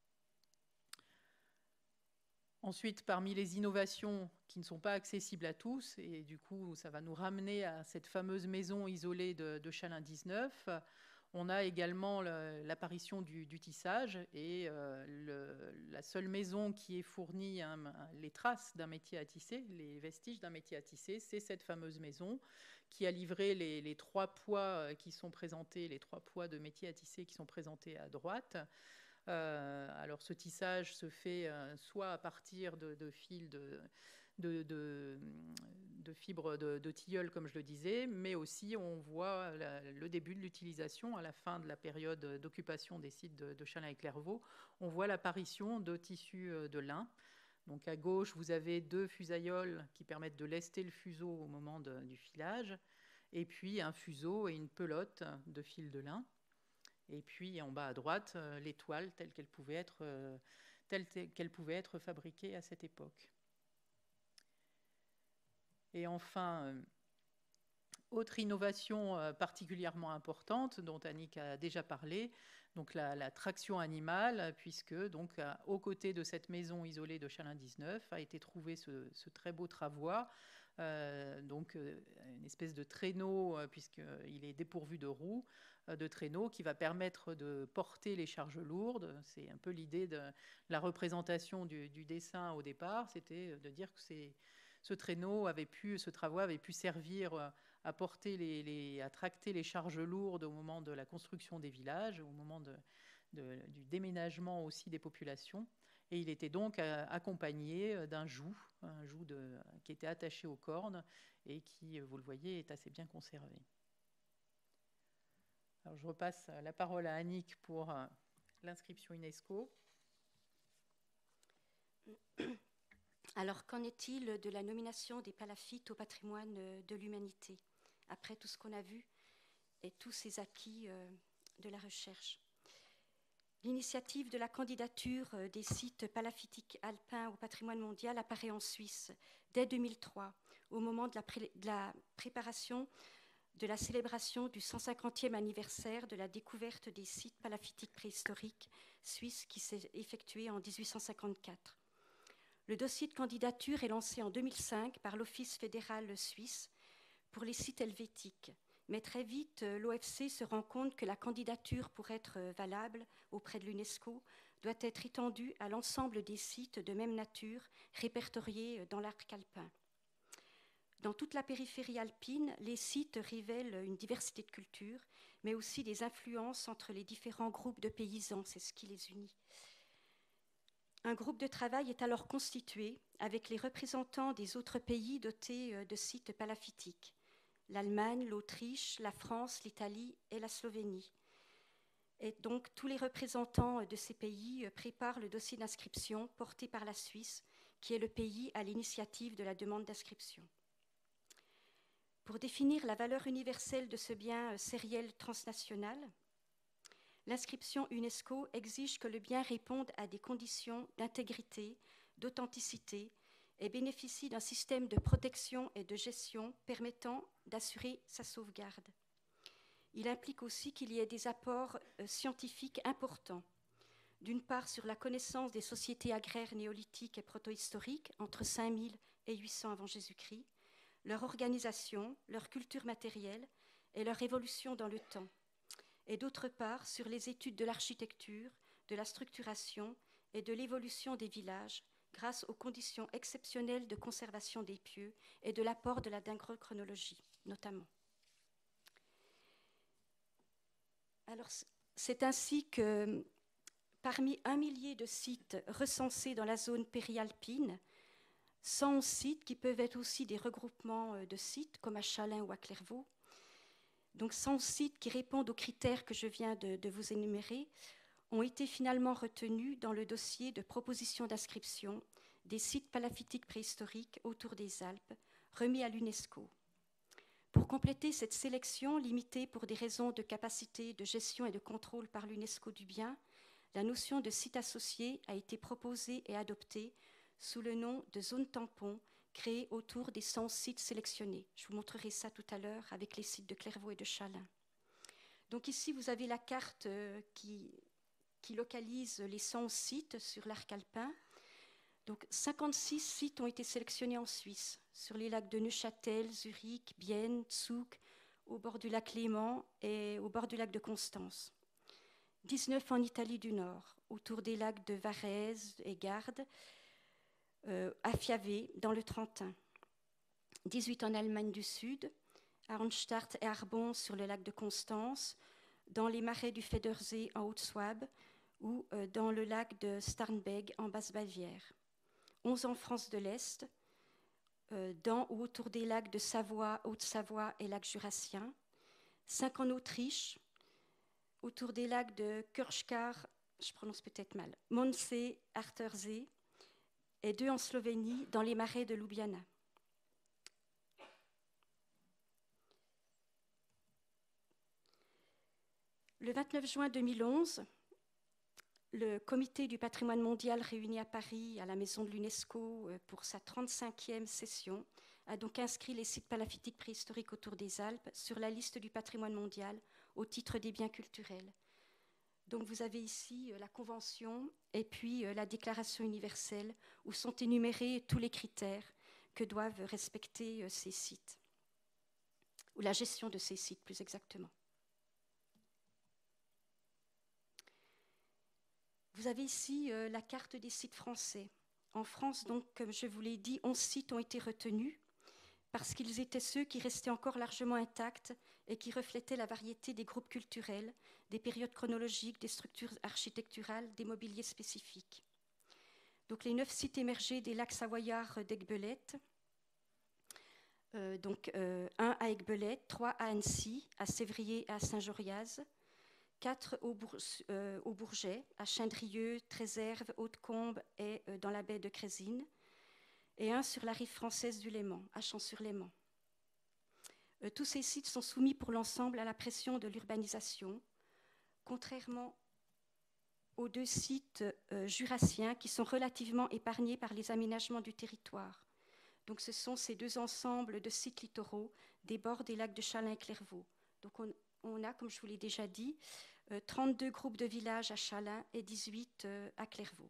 Ensuite, parmi les innovations qui ne sont pas accessibles à tous, et du coup, ça va nous ramener à cette fameuse maison isolée de Chalain 19, on a également l'apparition du tissage, et la seule maison qui ait fourni les traces d'un métier à tisser, les vestiges d'un métier à tisser, c'est cette fameuse maison qui a livré les 3 poids qui sont présentés, les 3 poids de métier à tisser qui sont présentés à droite. Alors ce tissage se fait soit à partir de fils de fibres de tilleul, comme je le disais, mais aussi on voit le début de l'utilisation à la fin de la période d'occupation des sites de Chalain et Clairvaux. On voit l'apparition de tissus de lin. Donc à gauche, vous avez 2 fusailloles qui permettent de lester le fuseau au moment du filage, et puis un fuseau et une pelote de fil de lin. Et puis en bas à droite, les toiles telles qu'elles pouvaient être fabriquées à cette époque. Et enfin, autre innovation particulièrement importante dont Annick a déjà parlé, donc la traction animale, puisque donc aux côtés de cette maison isolée de Chalain 19 a été trouvé ce très beau travois, donc une espèce de traîneau, puisqu'il est dépourvu de roues, de traîneau qui va permettre de porter les charges lourdes. C'est un peu l'idée de la représentation du dessin au départ, c'était de dire que ce travois avait pu servir à porter à tracter les charges lourdes au moment de la construction des villages, au moment du déménagement aussi des populations. Et il était donc accompagné d'un joug, qui était attaché aux cornes et qui, vous le voyez, est assez bien conservé. Alors, je repasse la parole à Annick pour l'inscription UNESCO. Alors, qu'en est-il de la nomination des palafites au patrimoine de l'humanité, après tout ce qu'on a vu et tous ces acquis de la recherche? L'initiative de la candidature des sites palafitiques alpins au patrimoine mondial apparaît en Suisse dès 2003, au moment de la préparation de la célébration du 150e anniversaire de la découverte des sites palafitiques préhistoriques suisses qui s'est effectuée en 1854. Le dossier de candidature est lancé en 2005 par l'Office fédéral suisse pour les sites helvétiques. Mais très vite, l'OFC se rend compte que la candidature, pour être valable auprès de l'UNESCO, doit être étendue à l'ensemble des sites de même nature répertoriés dans l'arc alpin. Dans toute la périphérie alpine, les sites révèlent une diversité de cultures, mais aussi des influences entre les différents groupes de paysans, c'est ce qui les unit. Un groupe de travail est alors constitué avec les représentants des autres pays dotés de sites palafitiques: l'Allemagne, l'Autriche, la France, l'Italie et la Slovénie. Et donc, tous les représentants de ces pays préparent le dossier d'inscription porté par la Suisse, qui est le pays à l'initiative de la demande d'inscription. Pour définir la valeur universelle de ce bien sériel transnational, l'inscription UNESCO exige que le bien réponde à des conditions d'intégrité, d'authenticité et bénéficie d'un système de protection et de gestion permettant d'assurer sa sauvegarde. Il implique aussi qu'il y ait des apports scientifiques importants, d'une part sur la connaissance des sociétés agraires néolithiques et protohistoriques entre 5000 et 800 avant Jésus-Christ, leur organisation, leur culture matérielle et leur évolution dans le temps, et d'autre part sur les études de l'architecture, de la structuration et de l'évolution des villages grâce aux conditions exceptionnelles de conservation des pieux et de l'apport de la dendrochronologie, notamment. Alors, c'est ainsi que parmi 1 millier de sites recensés dans la zone périalpine, 111 sites qui peuvent être aussi des regroupements de sites comme à Chalin ou à Clairvaux, donc 100 sites qui répondent aux critères que je viens de vous énumérer, ont été finalement retenus dans le dossier de proposition d'inscription des sites palafitiques préhistoriques autour des Alpes, remis à l'UNESCO. Pour compléter cette sélection limitée pour des raisons de capacité de gestion et de contrôle par l'UNESCO du bien, la notion de site associé a été proposée et adoptée sous le nom de zone tampon créée autour des 100 sites sélectionnés. Je vous montrerai ça tout à l'heure avec les sites de Clairvaux et de Chalin. Donc ici, vous avez la carte qui localise les 100 sites sur l'arc alpin. Donc 56 sites ont été sélectionnés en Suisse, sur les lacs de Neuchâtel, Zurich, Bienne, Zug, au bord du lac Léman et au bord du lac de Constance. 19 en Italie du Nord, autour des lacs de Varèse et Garde, à Fiavé, dans le Trentin. 18 en Allemagne du Sud, à Arnstadt et Arbon sur le lac de Constance, dans les marais du Federsee en Haute-Souabe ou dans le lac de Starnberg en Basse-Bavière. 11 en France de l'Est, dans ou autour des lacs de Savoie, Haute-Savoie et lac Jurassien. 5 en Autriche, autour des lacs de Krškar, je prononce peut-être mal, Mondsee, Artersee, et 2 en Slovénie, dans les marais de Ljubljana. Le 29 juin 2011, le comité du patrimoine mondial réuni à Paris, à la maison de l'UNESCO, pour sa 35e session, a donc inscrit les sites palafitiques préhistoriques autour des Alpes sur la liste du patrimoine mondial au titre des biens culturels. Donc vous avez ici la Convention et puis la Déclaration universelle où sont énumérés tous les critères que doivent respecter ces sites, ou la gestion de ces sites plus exactement. Vous avez ici la carte des sites français. En France, donc, comme je vous l'ai dit, 11 sites ont été retenus parce qu'ils étaient ceux qui restaient encore largement intacts et qui reflétaient la variété des groupes culturels, des périodes chronologiques, des structures architecturales, des mobiliers spécifiques. Donc les 9 sites émergés des lacs savoyards d'Aiguebelette, 1 à Aiguebelette, 3 à Annecy, à Sévrier et à Saint-Joriaz, 4 au Bourget, à Chindrieux, Tréserve, Haute-Combe et dans la baie de Crésine, et un sur la rive française du Léman, à Champs-sur-Léman. Tous ces sites sont soumis pour l'ensemble à la pression de l'urbanisation, contrairement aux 2 sites jurassiens qui sont relativement épargnés par les aménagements du territoire. Donc ce sont ces 2 ensembles de sites littoraux des bords des lacs de Chalain et Clairvaux. Donc on a, comme je vous l'ai déjà dit, 32 groupes de villages à Chalain et 18 à Clairvaux.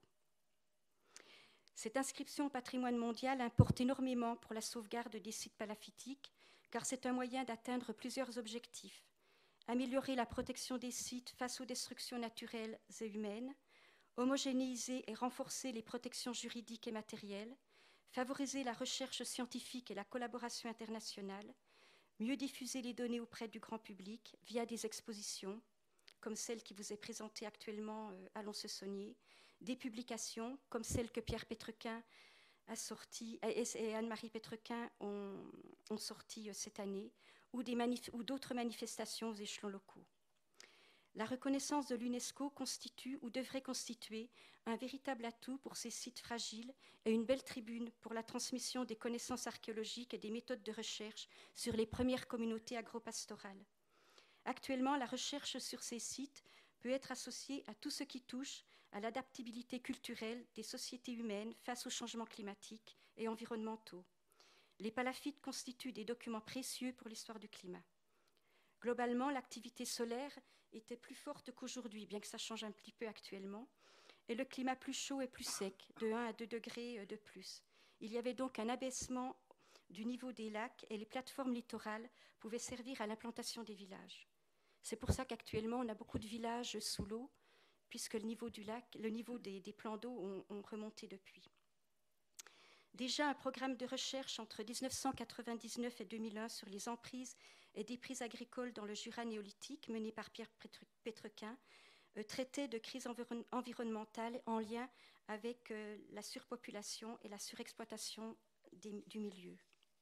Cette inscription au patrimoine mondial importe énormément pour la sauvegarde des sites palafitiques, car c'est un moyen d'atteindre plusieurs objectifs. Améliorer la protection des sites face aux destructions naturelles et humaines, homogénéiser et renforcer les protections juridiques et matérielles, favoriser la recherche scientifique et la collaboration internationale, mieux diffuser les données auprès du grand public via des expositions, comme celle qui vous est présentée actuellement à Lons-le-Saunier, des publications comme celle que Pierre Pétrequin a sortie et Anne-Marie Pétrequin ont sorti cette année, ou d'autres manifestations aux échelons locaux. La reconnaissance de l'UNESCO constitue ou devrait constituer un véritable atout pour ces sites fragiles et une belle tribune pour la transmission des connaissances archéologiques et des méthodes de recherche sur les premières communautés agropastorales. Actuellement, la recherche sur ces sites peut être associée à tout ce qui touche à l'adaptabilité culturelle des sociétés humaines face aux changements climatiques et environnementaux. Les palaffites constituent des documents précieux pour l'histoire du climat. Globalement, l'activité solaire était plus forte qu'aujourd'hui, bien que ça change un petit peu actuellement, et le climat plus chaud et plus sec, de 1 à 2 degrés de plus. Il y avait donc un abaissement du niveau des lacs et les plateformes littorales pouvaient servir à l'implantation des villages. C'est pour ça qu'actuellement, on a beaucoup de villages sous l'eau, puisque le niveau du lac, le niveau des plans d'eau ont remonté depuis. Déjà, un programme de recherche entre 1999 et 2001 sur les emprises et déprises agricoles dans le Jura néolithique, mené par Pierre Pétrequin, traitait de crise environnementale en lien avec la surpopulation et la surexploitation du milieu.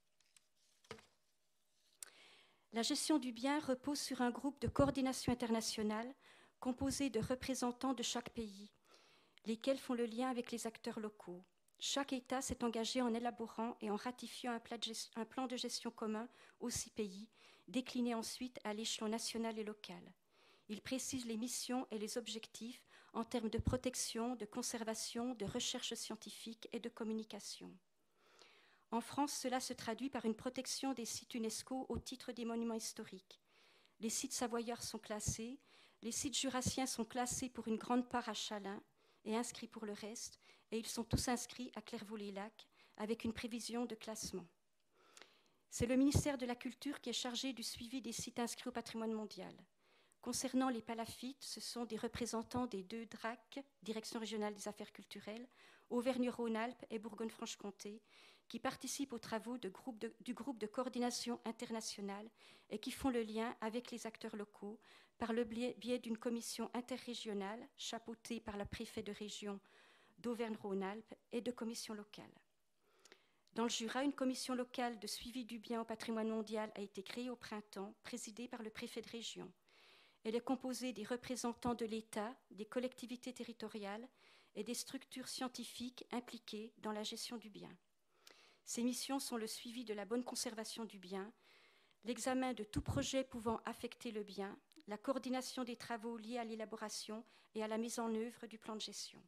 La gestion du bien repose sur un groupe de coordination internationale composé de représentants de chaque pays, lesquels font le lien avec les acteurs locaux. Chaque État s'est engagé en élaborant et en ratifiant un plan de gestion commun aux 6 pays, décliné ensuite à l'échelon national et local. Il précise les missions et les objectifs en termes de protection, de conservation, de recherche scientifique et de communication. En France, cela se traduit par une protection des sites UNESCO au titre des monuments historiques. Les sites savoyards sont classés, les sites jurassiens sont classés pour une grande part à Chalain et inscrits pour le reste, et ils sont tous inscrits à Clairvaux-les-Lacs avec une prévision de classement. C'est le ministère de la Culture qui est chargé du suivi des sites inscrits au patrimoine mondial. Concernant les palaffites, ce sont des représentants des 2 DRAC, Direction régionale des affaires culturelles, Auvergne-Rhône-Alpes et Bourgogne-Franche-Comté, qui participent aux travaux du groupe de coordination internationale et qui font le lien avec les acteurs locaux par le biais d'une commission interrégionale chapeautée par la préfet de région d'Auvergne-Rhône-Alpes et de commissions locales. Dans le Jura, une commission locale de suivi du bien au patrimoine mondial a été créée au printemps, présidée par le préfet de région. Elle est composée des représentants de l'État, des collectivités territoriales et des structures scientifiques impliquées dans la gestion du bien. Ces missions sont le suivi de la bonne conservation du bien, l'examen de tout projet pouvant affecter le bien, la coordination des travaux liés à l'élaboration et à la mise en œuvre du plan de gestion.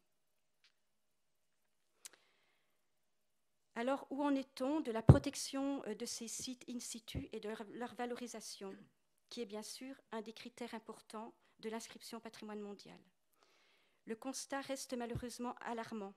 Alors, où en est-on de la protection de ces sites in situ et de leur valorisation, qui est bien sûr un des critères importants de l'inscription au patrimoine mondial? Le constat reste malheureusement alarmant.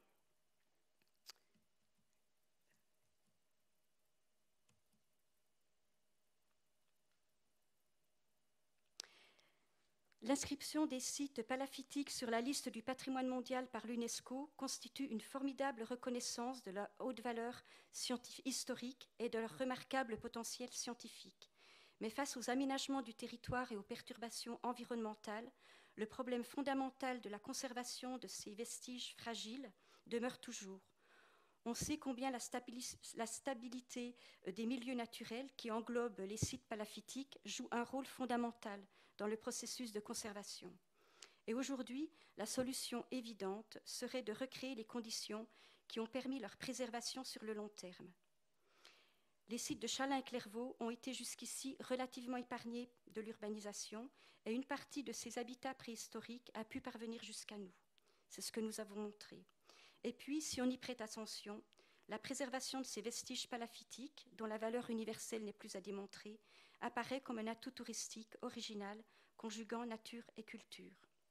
L'inscription des sites palafitiques sur la liste du patrimoine mondial par l'UNESCO constitue une formidable reconnaissance de leur haute valeur historique et de leur remarquable potentiel scientifique. Mais face aux aménagements du territoire et aux perturbations environnementales, le problème fondamental de la conservation de ces vestiges fragiles demeure toujours. On sait combien la stabilité des milieux naturels qui englobent les sites palafitiques joue un rôle fondamental dans le processus de conservation. Et aujourd'hui, la solution évidente serait de recréer les conditions qui ont permis leur préservation sur le long terme. Les sites de Chalain et Clairvaux ont été jusqu'ici relativement épargnés de l'urbanisation et une partie de ces habitats préhistoriques a pu parvenir jusqu'à nous. C'est ce que nous avons montré. Et puis, si on y prête attention, la préservation de ces vestiges palafitiques, dont la valeur universelle n'est plus à démontrer, apparaît comme un atout touristique original, conjuguant nature et culture.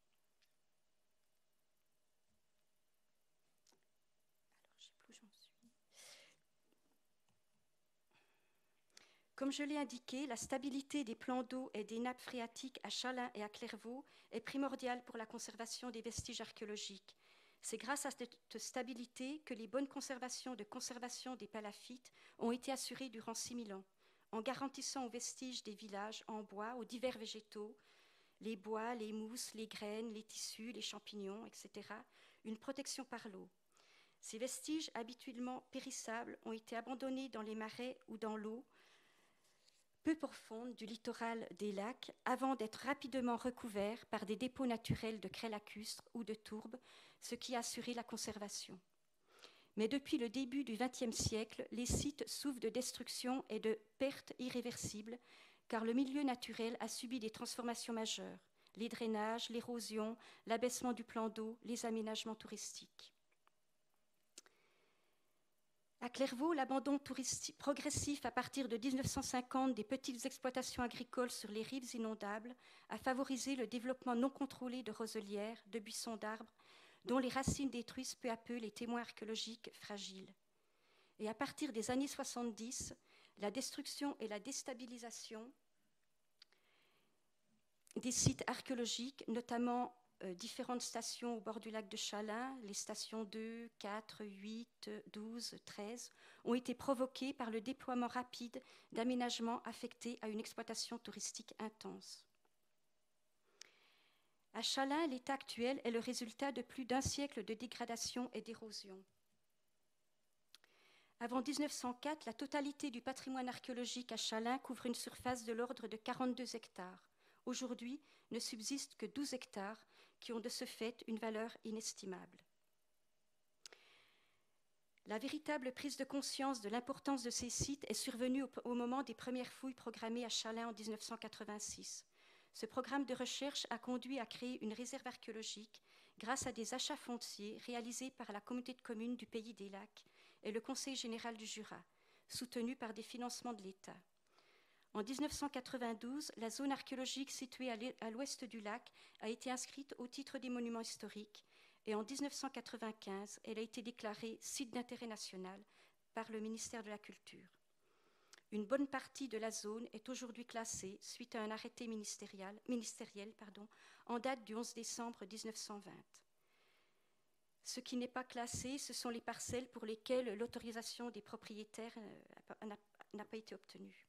Comme je l'ai indiqué, la stabilité des plans d'eau et des nappes phréatiques à Chalain et à Clairvaux est primordiale pour la conservation des vestiges archéologiques. C'est grâce à cette stabilité que les bonnes conservations des palaffites ont été assurées durant 6000 ans, en garantissant aux vestiges des villages en bois, aux divers végétaux, les bois, les mousses, les graines, les tissus, les champignons, etc., une protection par l'eau. Ces vestiges habituellement périssables ont été abandonnés dans les marais ou dans l'eau peu profonde du littoral des lacs avant d'être rapidement recouverts par des dépôts naturels de craie lacustre ou de tourbe, ce qui a assuré la conservation. Mais depuis le début du XXe siècle, les sites souffrent de destruction et de pertes irréversibles car le milieu naturel a subi des transformations majeures, les drainages, l'érosion, l'abaissement du plan d'eau, les aménagements touristiques. À Clairvaux, l'abandon progressif à partir de 1950 des petites exploitations agricoles sur les rives inondables a favorisé le développement non contrôlé de roselières, de buissons d'arbres, dont les racines détruisent peu à peu les témoins archéologiques fragiles. Et à partir des années 70, la destruction et la déstabilisation des sites archéologiques, notamment différentes stations au bord du lac de Chalain, les stations 2, 4, 8, 12, 13, ont été provoquées par le déploiement rapide d'aménagements affectés à une exploitation touristique intense. À Chalain, l'état actuel est le résultat de plus d'un siècle de dégradation et d'érosion. Avant 1904, la totalité du patrimoine archéologique à Chalain couvre une surface de l'ordre de 42 hectares. Aujourd'hui, ne subsistent que 12 hectares qui ont de ce fait une valeur inestimable. La véritable prise de conscience de l'importance de ces sites est survenue au moment des premières fouilles programmées à Chalain en 1986. Ce programme de recherche a conduit à créer une réserve archéologique grâce à des achats fonciers réalisés par la communauté de communes du Pays des Lacs et le Conseil général du Jura, soutenus par des financements de l'État. En 1992, la zone archéologique située à l'ouest du lac a été inscrite au titre des monuments historiques et en 1995, elle a été déclarée site d'intérêt national par le ministère de la Culture. Une bonne partie de la zone est aujourd'hui classée suite à un arrêté ministériel en date du 11 décembre 1920. Ce qui n'est pas classé, ce sont les parcelles pour lesquelles l'autorisation des propriétaires n'a pas été obtenue.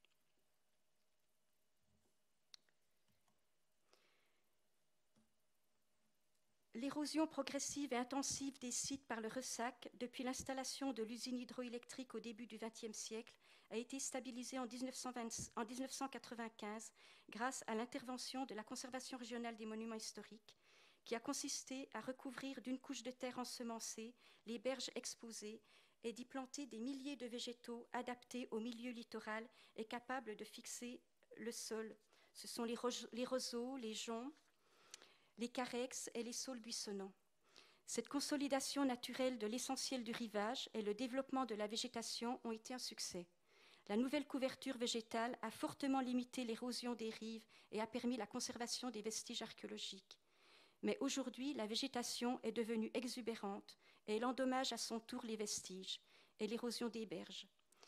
L'érosion progressive et intensive des sites par le ressac, depuis l'installation de l'usine hydroélectrique au début du XXe siècle, a été stabilisée en 1995 grâce à l'intervention de la Conservation régionale des monuments historiques, qui a consisté à recouvrir d'une couche de terre ensemencée les berges exposées et d'y planter des milliers de végétaux adaptés au milieu littoral et capables de fixer le sol. Ce sont les roseaux, les joncs, les carex et les saules buissonnants. Cette consolidation naturelle de l'essentiel du rivage et le développement de la végétation ont été un succès. La nouvelle couverture végétale a fortement limité l'érosion des rives et a permis la conservation des vestiges archéologiques. Mais aujourd'hui, la végétation est devenue exubérante et elle endommage à son tour les vestiges et l'érosion des berges.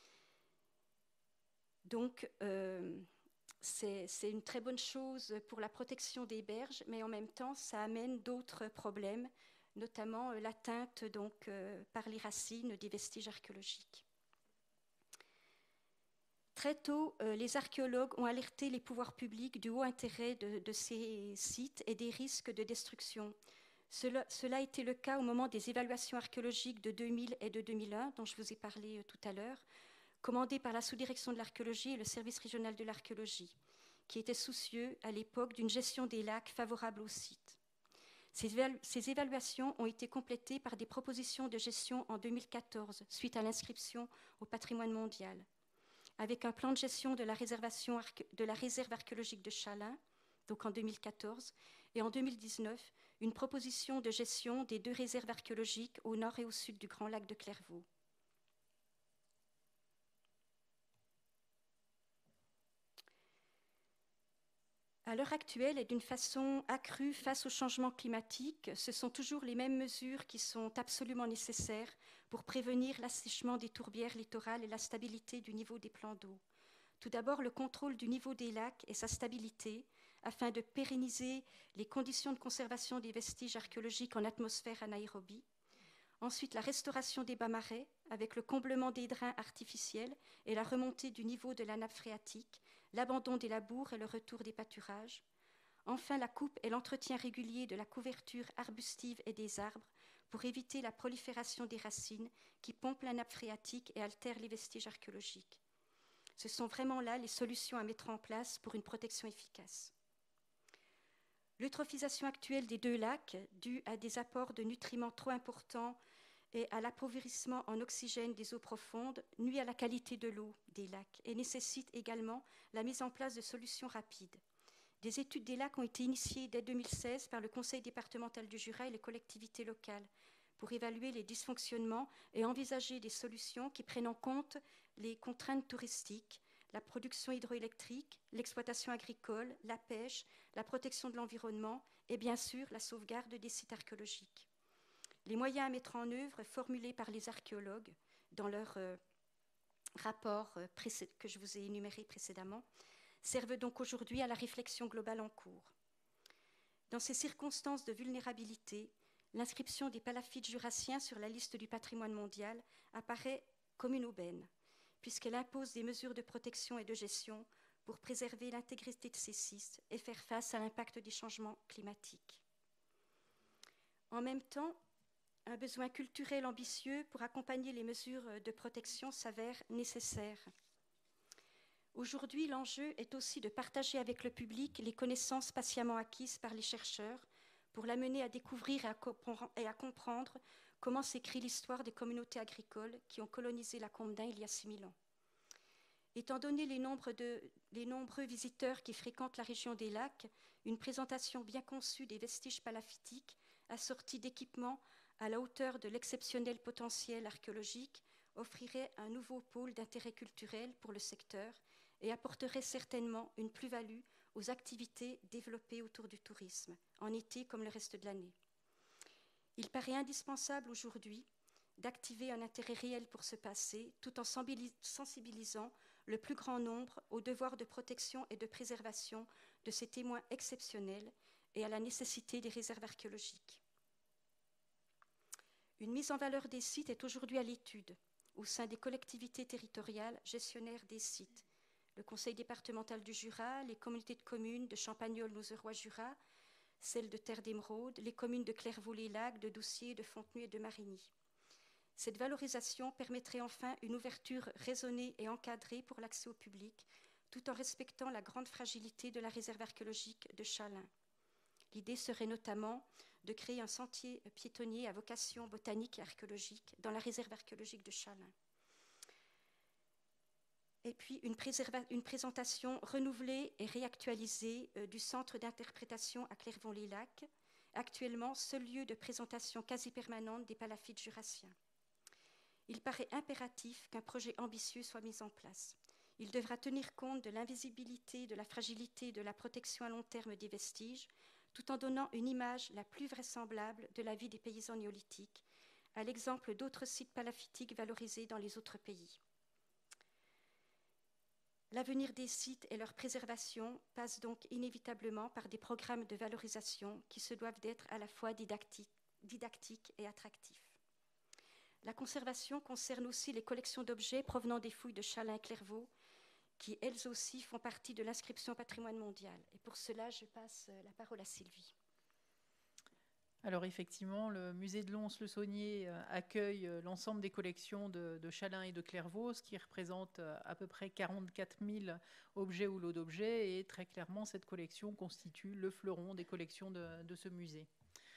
Donc, c'est une très bonne chose pour la protection des berges, mais en même temps, ça amène d'autres problèmes, notamment l'atteinte par les racines des vestiges archéologiques. Très tôt, les archéologues ont alerté les pouvoirs publics du haut intérêt de ces sites et des risques de destruction. Cela a été le cas au moment des évaluations archéologiques de 2000 et de 2001, dont je vous ai parlé tout à l'heure, commandé par la sous-direction de l'archéologie et le service régional de l'archéologie, qui était soucieux à l'époque d'une gestion des lacs favorable au site. Ces évaluations ont été complétées par des propositions de gestion en 2014, suite à l'inscription au patrimoine mondial, avec un plan de gestion de la réserve archéologique de Chalain, donc en 2014, et en 2019, une proposition de gestion des 2 réserves archéologiques au nord et au sud du Grand Lac de Clairvaux. À l'heure actuelle et d'une façon accrue face au changement climatique, ce sont toujours les mêmes mesures qui sont absolument nécessaires pour prévenir l'assèchement des tourbières littorales et la stabilité du niveau des plans d'eau. Tout d'abord, le contrôle du niveau des lacs et sa stabilité, afin de pérenniser les conditions de conservation des vestiges archéologiques en atmosphère anaérobie. Ensuite, la restauration des bas-marais, avec le comblement des drains artificiels et la remontée du niveau de la nappe phréatique, l'abandon des labours et le retour des pâturages. Enfin, la coupe et l'entretien régulier de la couverture arbustive et des arbres pour éviter la prolifération des racines qui pompent la nappe phréatique et altèrent les vestiges archéologiques. Ce sont vraiment là les solutions à mettre en place pour une protection efficace. L'eutrophisation actuelle des 2 lacs, due à des apports de nutriments trop importants et à l'appauvrissement en oxygène des eaux profondes, nuit à la qualité de l'eau des lacs et nécessite également la mise en place de solutions rapides. Des études des lacs ont été initiées dès 2016 par le Conseil départemental du Jura et les collectivités locales pour évaluer les dysfonctionnements et envisager des solutions qui prennent en compte les contraintes touristiques, la production hydroélectrique, l'exploitation agricole, la pêche, la protection de l'environnement et bien sûr la sauvegarde des sites archéologiques. Les moyens à mettre en œuvre formulés par les archéologues dans leur rapport que je vous ai énuméré précédemment servent donc aujourd'hui à la réflexion globale en cours. Dans ces circonstances de vulnérabilité, l'inscription des palafites jurassiens sur la liste du patrimoine mondial apparaît comme une aubaine, puisqu'elle impose des mesures de protection et de gestion pour préserver l'intégrité de ces sites et faire face à l'impact des changements climatiques. En même temps, un besoin culturel ambitieux pour accompagner les mesures de protection s'avère nécessaire. Aujourd'hui, l'enjeu est aussi de partager avec le public les connaissances patiemment acquises par les chercheurs pour l'amener à découvrir et à comprendre comment s'écrit l'histoire des communautés agricoles qui ont colonisé la Combe d'Ain il y a 6000 ans. Étant donné les nombreux visiteurs qui fréquentent la région des lacs, une présentation bien conçue des vestiges palafitiques, assortie d'équipements à la hauteur de l'exceptionnel potentiel archéologique, offrirait un nouveau pôle d'intérêt culturel pour le secteur et apporterait certainement une plus-value aux activités développées autour du tourisme, en été comme le reste de l'année. Il paraît indispensable aujourd'hui d'activer un intérêt réel pour ce passé, tout en sensibilisant le plus grand nombre au devoir de protection et de préservation de ces témoins exceptionnels et à la nécessité des réserves archéologiques. Une mise en valeur des sites est aujourd'hui à l'étude au sein des collectivités territoriales gestionnaires des sites, le Conseil départemental du Jura, les communautés de communes de Champagnole-Nozeroy-Jura, celles de Terre d'Émeraude, les communes de Clairvaux-les-Lacs, de Doucier, de Fontenay et de Marigny. Cette valorisation permettrait enfin une ouverture raisonnée et encadrée pour l'accès au public, tout en respectant la grande fragilité de la réserve archéologique de Chalain. L'idée serait notamment de créer un sentier piétonnier à vocation botanique et archéologique dans la réserve archéologique de Chalain. Et puis une présentation renouvelée et réactualisée du centre d'interprétation à Clairvaux-les-Lacs, actuellement seul lieu de présentation quasi permanente des palafites jurassiens. Il paraît impératif qu'un projet ambitieux soit mis en place. Il devra tenir compte de l'invisibilité, de la fragilité, de la protection à long terme des vestiges, tout en donnant une image la plus vraisemblable de la vie des paysans néolithiques, à l'exemple d'autres sites palafitiques valorisés dans les autres pays. L'avenir des sites et leur préservation passe donc inévitablement par des programmes de valorisation qui se doivent d'être à la fois didactiques et attractifs. La conservation concerne aussi les collections d'objets provenant des fouilles de Chalain et Clairvaux, qui elles aussi font partie de l'inscription au patrimoine mondial. Et pour cela, je passe la parole à Sylvie. Alors effectivement, le musée de Lons-le-Saunier accueille l'ensemble des collections de Chalain et de Clairvaux, ce qui représente à peu près 44 000 objets ou lots d'objets, et très clairement, cette collection constitue le fleuron des collections de ce musée.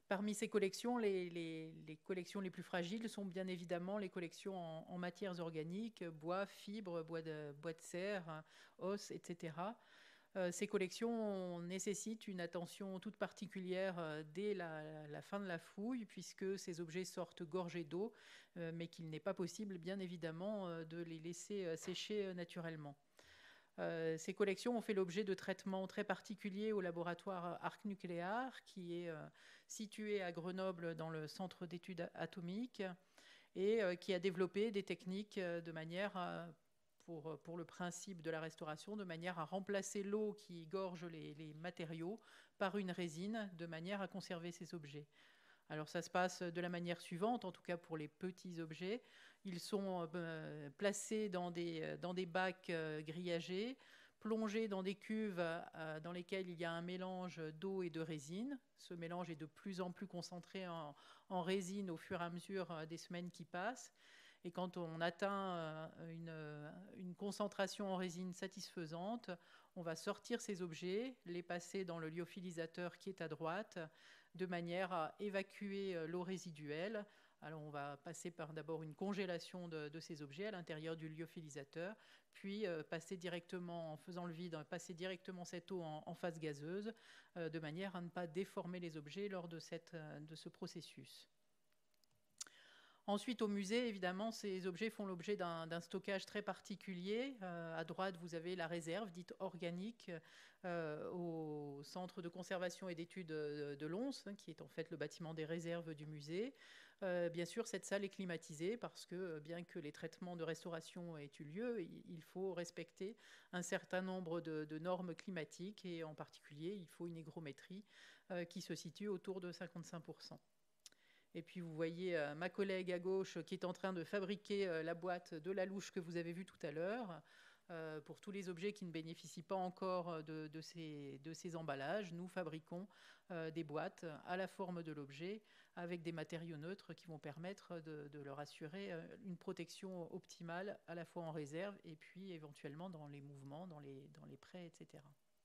Parmi ces collections, les collections les plus fragiles sont bien évidemment les collections en matières organiques, bois, fibres, bois de serre, os, etc. Ces collections nécessitent une attention toute particulière dès la fin de la fouille, puisque ces objets sortent gorgés d'eau, mais qu'il n'est pas possible, bien évidemment, de les laisser sécher naturellement. Ces collections ont fait l'objet de traitements très particuliers au laboratoire Arc Nucléaire, qui est situé à Grenoble dans le centre d'études atomiques, et qui a développé des techniques de manière pour le principe de la restauration, de manière à remplacer l'eau qui gorge les matériaux par une résine, de manière à conserver ces objets. Alors ça se passe de la manière suivante, en tout cas pour les petits objets. Ils sont placés dans des bacs grillagés, plongés dans des cuves dans lesquelles il y a un mélange d'eau et de résine. Ce mélange est de plus en plus concentré en résine au fur et à mesure des semaines qui passent. Et quand on atteint une concentration en résine satisfaisante, on va sortir ces objets, les passer dans le lyophilisateur qui est à droite, de manière à évacuer l'eau résiduelle. Alors on va passer par d'abord une congélation de ces objets à l'intérieur du lyophilisateur, puis passer directement, en faisant le vide, passer directement cette eau en phase gazeuse, de manière à ne pas déformer les objets lors de ce processus. Ensuite, au musée, évidemment, ces objets font l'objet d'un stockage très particulier. À droite, vous avez la réserve, dite organique, au Centre de conservation et d'études de Lons, qui est en fait le bâtiment des réserves du musée. Bien sûr, cette salle est climatisée parce que, bien que les traitements de restauration aient eu lieu, il faut respecter un certain nombre de normes climatiques et en particulier, il faut une hygrométrie qui se situe autour de 55%. Et puis vous voyez ma collègue à gauche qui est en train de fabriquer la boîte de la louche que vous avez vue tout à l'heure. Pour tous les objets qui ne bénéficient pas encore de ces emballages, nous fabriquons des boîtes à la forme de l'objet avec des matériaux neutres qui vont permettre de leur assurer une protection optimale à la fois en réserve et puis éventuellement dans les mouvements, dans les prêts, etc.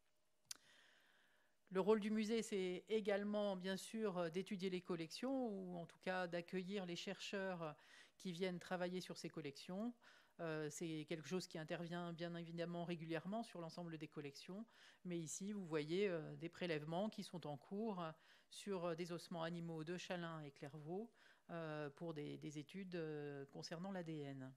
Le rôle du musée, c'est également, bien sûr, d'étudier les collections, ou en tout cas d'accueillir les chercheurs qui viennent travailler sur ces collections. C'est quelque chose qui intervient bien évidemment régulièrement sur l'ensemble des collections. Mais ici, vous voyez des prélèvements qui sont en cours sur des ossements animaux de Chalin et Clairvaux pour des études concernant l'ADN.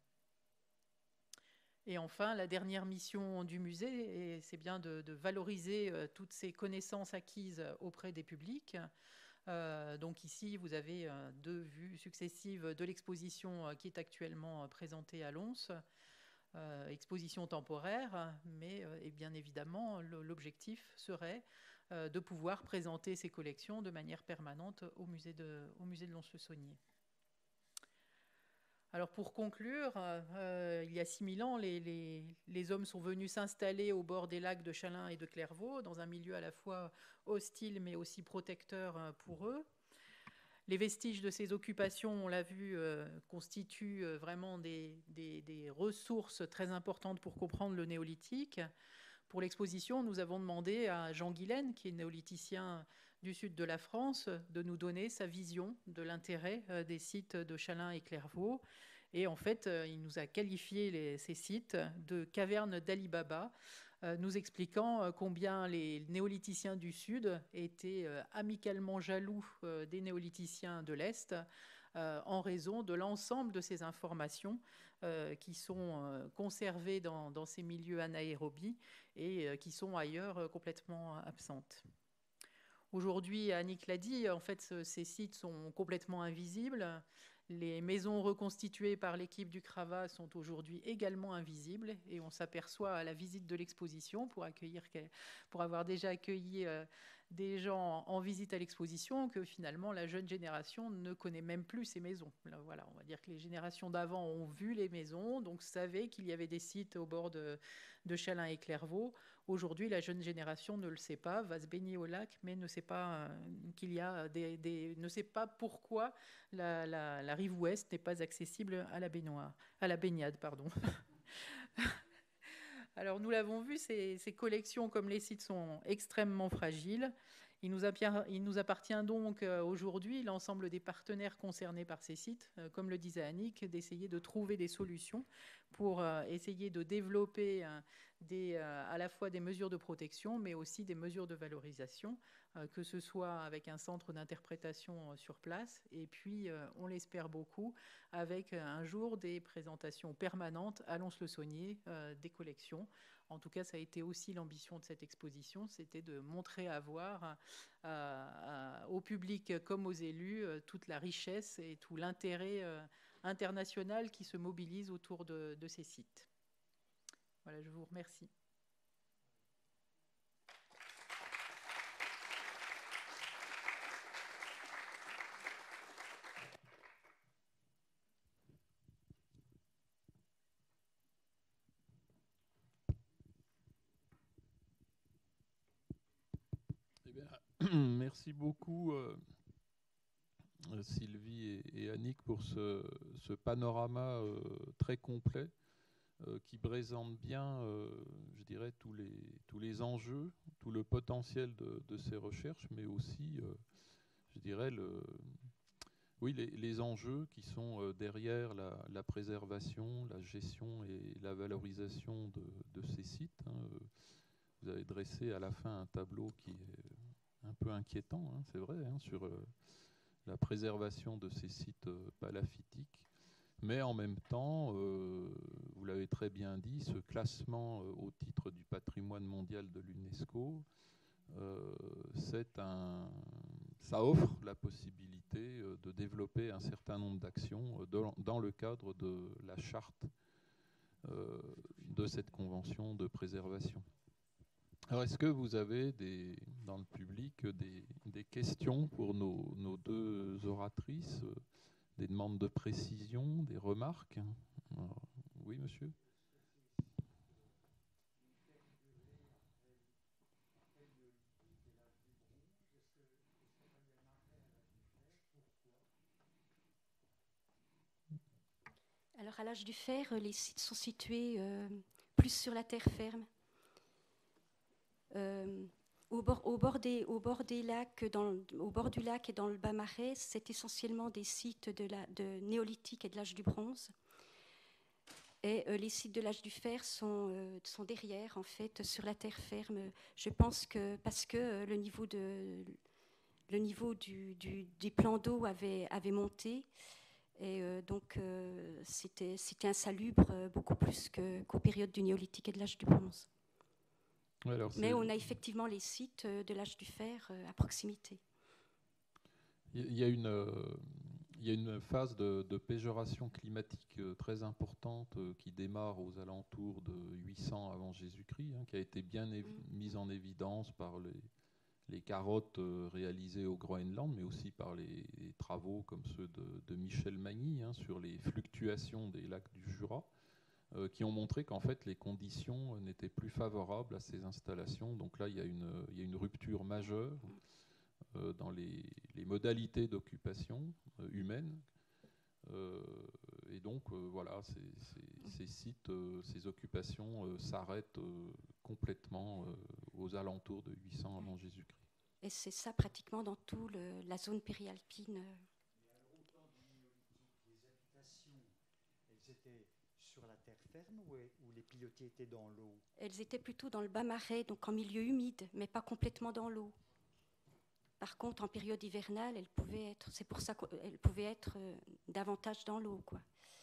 Et enfin, la dernière mission du musée, c'est bien de valoriser toutes ces connaissances acquises auprès des publics. Donc ici, vous avez 2 vues successives de l'exposition qui est actuellement présentée à Lons. Exposition temporaire, mais et bien évidemment, l'objectif serait de pouvoir présenter ces collections de manière permanente au musée de Lons-le-Saunier. Alors pour conclure, il y a 6000 ans, les hommes sont venus s'installer au bord des lacs de Chalin et de Clairvaux, dans un milieu à la fois hostile mais aussi protecteur pour eux. Les vestiges de ces occupations, on l'a vu, constituent vraiment des ressources très importantes pour comprendre le néolithique. Pour l'exposition, nous avons demandé à Jean Guilaine, qui est néolithicien du sud de la France, de nous donner sa vision de l'intérêt des sites de Chalin et Clairvaux. Et en fait, il nous a qualifié ces sites de cavernes d'Ali Baba, nous expliquant combien les néolithiciens du sud étaient amicalement jaloux des néolithiciens de l'Est en raison de l'ensemble de ces informations qui sont conservées dans ces milieux anaérobies et qui sont ailleurs complètement absentes. Aujourd'hui, Annick l'a dit, en fait, ces sites sont complètement invisibles. Les maisons reconstituées par l'équipe du Crava sont aujourd'hui également invisibles et on s'aperçoit à la visite de l'exposition, pour avoir déjà accueilli des gens en visite à l'exposition, que finalement la jeune génération ne connaît même plus ces maisons. Là, voilà, on va dire que les générations d'avant ont vu les maisons, donc savaient qu'il y avait des sites au bord de Chalin et Clairvaux. Aujourd'hui, la jeune génération ne le sait pas, va se baigner au lac, mais ne sait pas qu'il y a ne sait pas pourquoi la rive ouest n'est pas accessible à la baignade. Alors nous l'avons vu, ces collections comme les sites sont extrêmement fragiles Il nous appartient donc aujourd'hui, l'ensemble des partenaires concernés par ces sites, comme le disait Annick, d'essayer de trouver des solutions pour essayer de développer à la fois des mesures de protection, mais aussi des mesures de valorisation, que ce soit avec un centre d'interprétation sur place, et puis, on l'espère beaucoup, avec un jour des présentations permanentes à Lons-le-Saunier des collections. En tout cas, ça a été aussi l'ambition de cette exposition, c'était de montrer à voir au public comme aux élus toute la richesse et tout l'intérêt international qui se mobilise autour de ces sites. Voilà, je vous remercie. Merci beaucoup Sylvie et Annick pour ce panorama très complet qui présente bien, je dirais, tous les enjeux, tout le potentiel de ces recherches, mais aussi, je dirais, les enjeux qui sont derrière la préservation, la gestion et la valorisation de ces sites. Vous avez dressé à la fin un tableau qui est un peu inquiétant, c'est vrai, sur la préservation de ces sites palafitiques. Mais en même temps, vous l'avez très bien dit, ce classement au titre du patrimoine mondial de l'UNESCO, ça offre la possibilité de développer un certain nombre d'actions dans le cadre de la charte de cette convention de préservation. Alors, est-ce que vous avez dans le public des questions pour nos deux oratrices, des demandes de précision, des remarques? Alors, oui, monsieur? Alors, à l'âge du fer, les sites sont situés plus sur la terre ferme. Au bord des lacs, au bord du lac et dans le bas-marais, c'est essentiellement des sites de néolithique et de l'âge du bronze. Et les sites de l'âge du fer sont derrière, en fait, sur la terre ferme. Je pense que parce que le niveau des plans d'eau avait monté, et donc c'était insalubre beaucoup plus qu'aux périodes du néolithique et de l'âge du bronze. Ouais, mais on a effectivement les sites de l'âge du fer à proximité. Il y a une phase de péjoration climatique très importante qui démarre aux alentours de 800 avant Jésus-Christ, qui a été bien mise en évidence par les carottes réalisées au Groenland, mais aussi par les travaux comme ceux de Michel Magny sur les fluctuations des lacs du Jura, qui ont montré qu'en fait les conditions n'étaient plus favorables à ces installations. Donc là, il y a une rupture majeure dans les modalités d'occupation humaine. Et donc, voilà, ces sites, ces occupations s'arrêtent complètement aux alentours de 800 avant Jésus-Christ. Et c'est ça pratiquement dans toute la zone périalpine. Mais alors, au temps du néolithique, les habitations, elles étaient sur la terre ferme ou les pilotis étaient dans l'eau? Elles étaient plutôt dans le bas-marais, donc en milieu humide, mais pas complètement dans l'eau. Par contre, en période hivernale, c'est pour ça qu'elles pouvaient être davantage dans l'eau, quoi.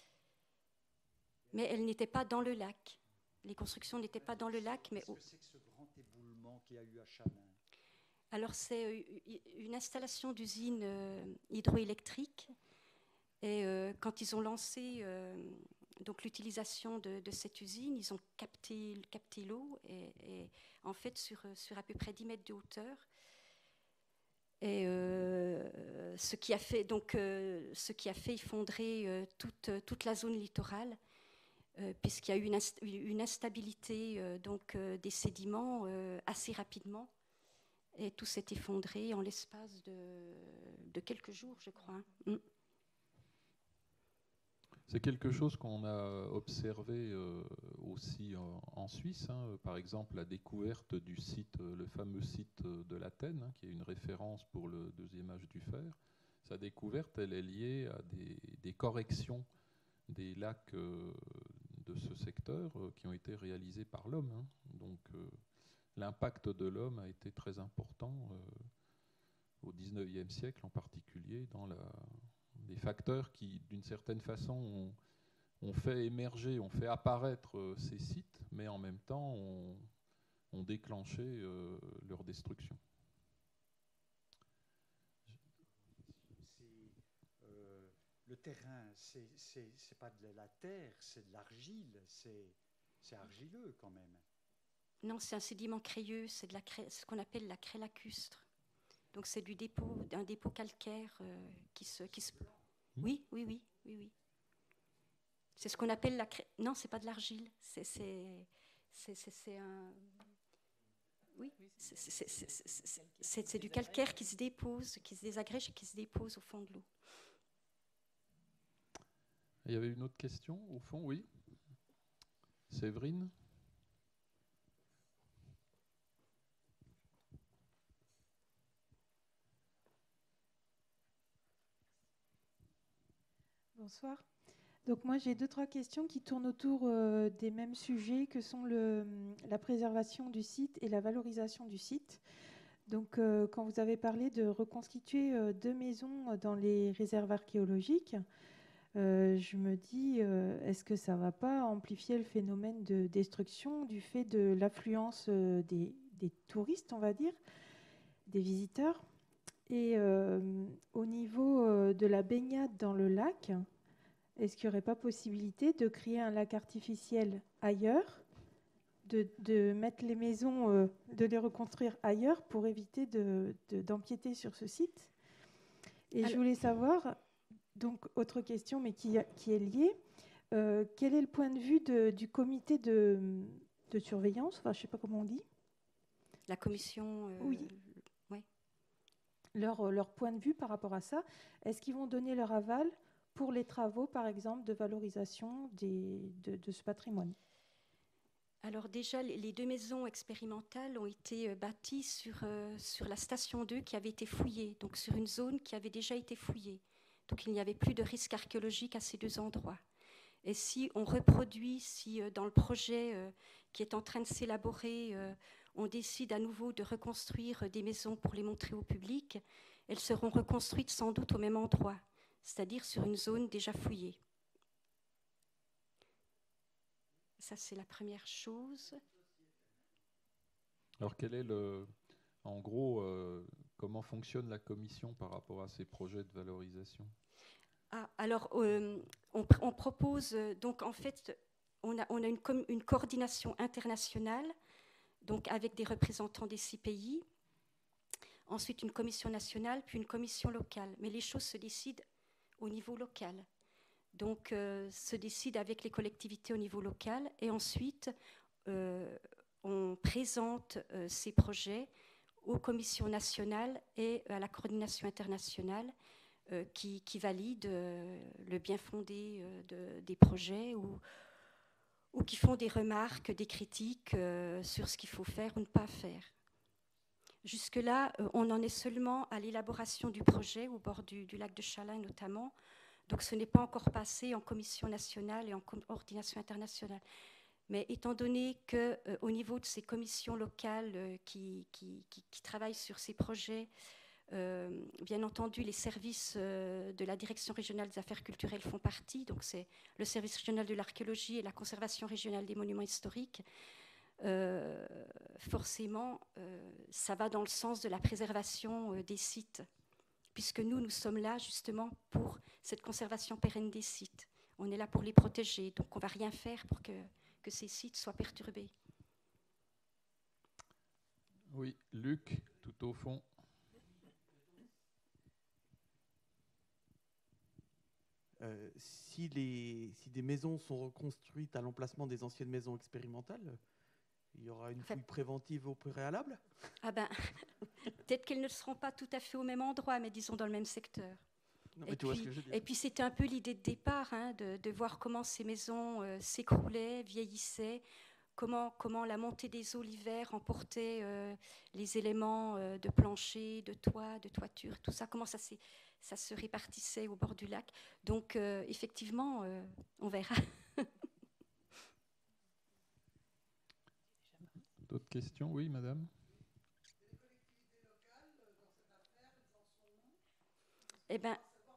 Mais elles n'étaient pas dans le lac. Les constructions n'étaient pas dans le lac, mais qu'est-ce que c'est que ce grand éboulement qu'il y a eu à Chanin? Alors, c'est une installation d'usine hydroélectrique. Et quand ils ont lancé donc l'utilisation de cette usine, ils ont capté l'eau et en fait sur à peu près 10 mètres de hauteur. Et ce qui a fait effondrer toute la zone littorale, puisqu'il y a eu une instabilité des sédiments assez rapidement. Et tout s'est effondré en l'espace de quelques jours, je crois. C'est quelque chose qu'on a observé aussi en Suisse. Par exemple, la découverte du site, le fameux site de l'Athènes, qui est une référence pour le deuxième âge du fer. Sa découverte, elle est liée à des corrections des lacs de ce secteur qui ont été réalisés par l'homme. Donc, l'impact de l'homme a été très important au XIXe siècle, en particulier dans des facteurs qui, d'une certaine façon, ont fait émerger, ont fait apparaître ces sites, mais en même temps ont déclenché leur destruction. Le terrain, c'est pas de la terre, c'est de l'argile, c'est argileux quand même. Non, c'est un sédiment crayeux, c'est ce qu'on appelle la craie lacustre. Donc c'est d'un dépôt calcaire qui se. Oui. C'est ce qu'on appelle la craie. Non, c'est pas de l'argile. C'est un. Oui, c'est du calcaire qui se dépose, qui se désagrège et qui se dépose au fond de l'eau. Il y avait une autre question au fond, oui. Séverine. Bonsoir. Donc moi j'ai 2-3 questions qui tournent autour des mêmes sujets que sont la préservation du site et la valorisation du site. Donc quand vous avez parlé de reconstituer 2 maisons dans les réserves archéologiques, je me dis est-ce que ça ne va pas amplifier le phénomène de destruction du fait de l'affluence des touristes, on va dire, des visiteurs? Et au niveau de la baignade dans le lac, est-ce qu'il n'y aurait pas possibilité de créer un lac artificiel ailleurs, de mettre les maisons, de les reconstruire ailleurs pour éviter d'empiéter sur ce site? Et je voulais savoir, donc autre question, mais qui est liée, quel est le point de vue du comité de surveillance, enfin je ne sais pas comment on dit. La commission. Oui. Leur point de vue par rapport à ça. Est-ce qu'ils vont donner leur aval pour les travaux, par exemple, de valorisation de ce patrimoine? Alors déjà, les 2 maisons expérimentales ont été bâties sur la station 2 qui avait été fouillée, donc sur une zone qui avait déjà été fouillée. Donc il n'y avait plus de risque archéologique à ces 2 endroits. Et si on reproduit, si dans le projet qui est en train de s'élaborer, on décide à nouveau de reconstruire des maisons pour les montrer au public, elles seront reconstruites sans doute au même endroit, c'est-à-dire sur une zone déjà fouillée. Ça, c'est la première chose. Alors, en gros, comment fonctionne la commission par rapport à ces projets de valorisation? Alors, on propose, donc en fait, on a une coordination internationale, donc avec des représentants des 6 pays, ensuite une commission nationale, puis une commission locale. Mais les choses se décident au niveau local. Donc, se décident avec les collectivités au niveau local, et ensuite, on présente ces projets aux commissions nationales et à la coordination internationale qui valident le bien fondé des projets ou qui font des remarques, des critiques sur ce qu'il faut faire ou ne pas faire. Jusque-là, on en est seulement à l'élaboration du projet au bord du lac de Chalain notamment. Donc ce n'est pas encore passé en commission nationale et en coordination internationale. Mais étant donné qu'au niveau de ces commissions locales qui travaillent sur ces projets, bien entendu, les services de la Direction régionale des affaires culturelles font partie. Donc c'est le service régional de l'archéologie et la conservation régionale des monuments historiques. Forcément, ça va dans le sens de la préservation des sites, puisque nous sommes là justement pour cette conservation pérenne des sites. On est là pour les protéger, donc on ne va rien faire pour que ces sites soient perturbés. Oui, Luc, tout au fond. Si des maisons sont reconstruites à l'emplacement des anciennes maisons expérimentales, il y aura une fouille préventive au préalable? Peut-être qu'elles ne seront pas tout à fait au même endroit, mais disons dans le même secteur. Non, mais tu vois ce que je veux dire. Et puis c'était un peu l'idée de départ, hein, de voir comment ces maisons s'écroulaient, vieillissaient, comment la montée des eaux l'hiver emportait les éléments de plancher, de toit, de toiture, tout ça, comment ça se répartissait au bord du lac. Donc effectivement, on verra. D'autres questions? Oui, madame. Eh bien,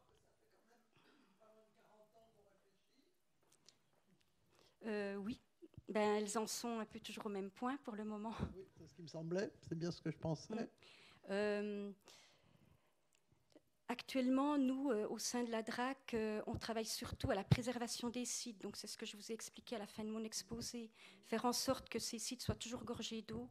oui, ben, elles en sont un peu toujours au même point pour le moment. Oui, c'est ce qui me semblait, c'est bien ce que je pensais. Actuellement, nous, au sein de la DRAC, on travaille surtout à la préservation des sites. Donc, c'est ce que je vous ai expliqué à la fin de mon exposé. Faire en sorte que ces sites soient toujours gorgés d'eau.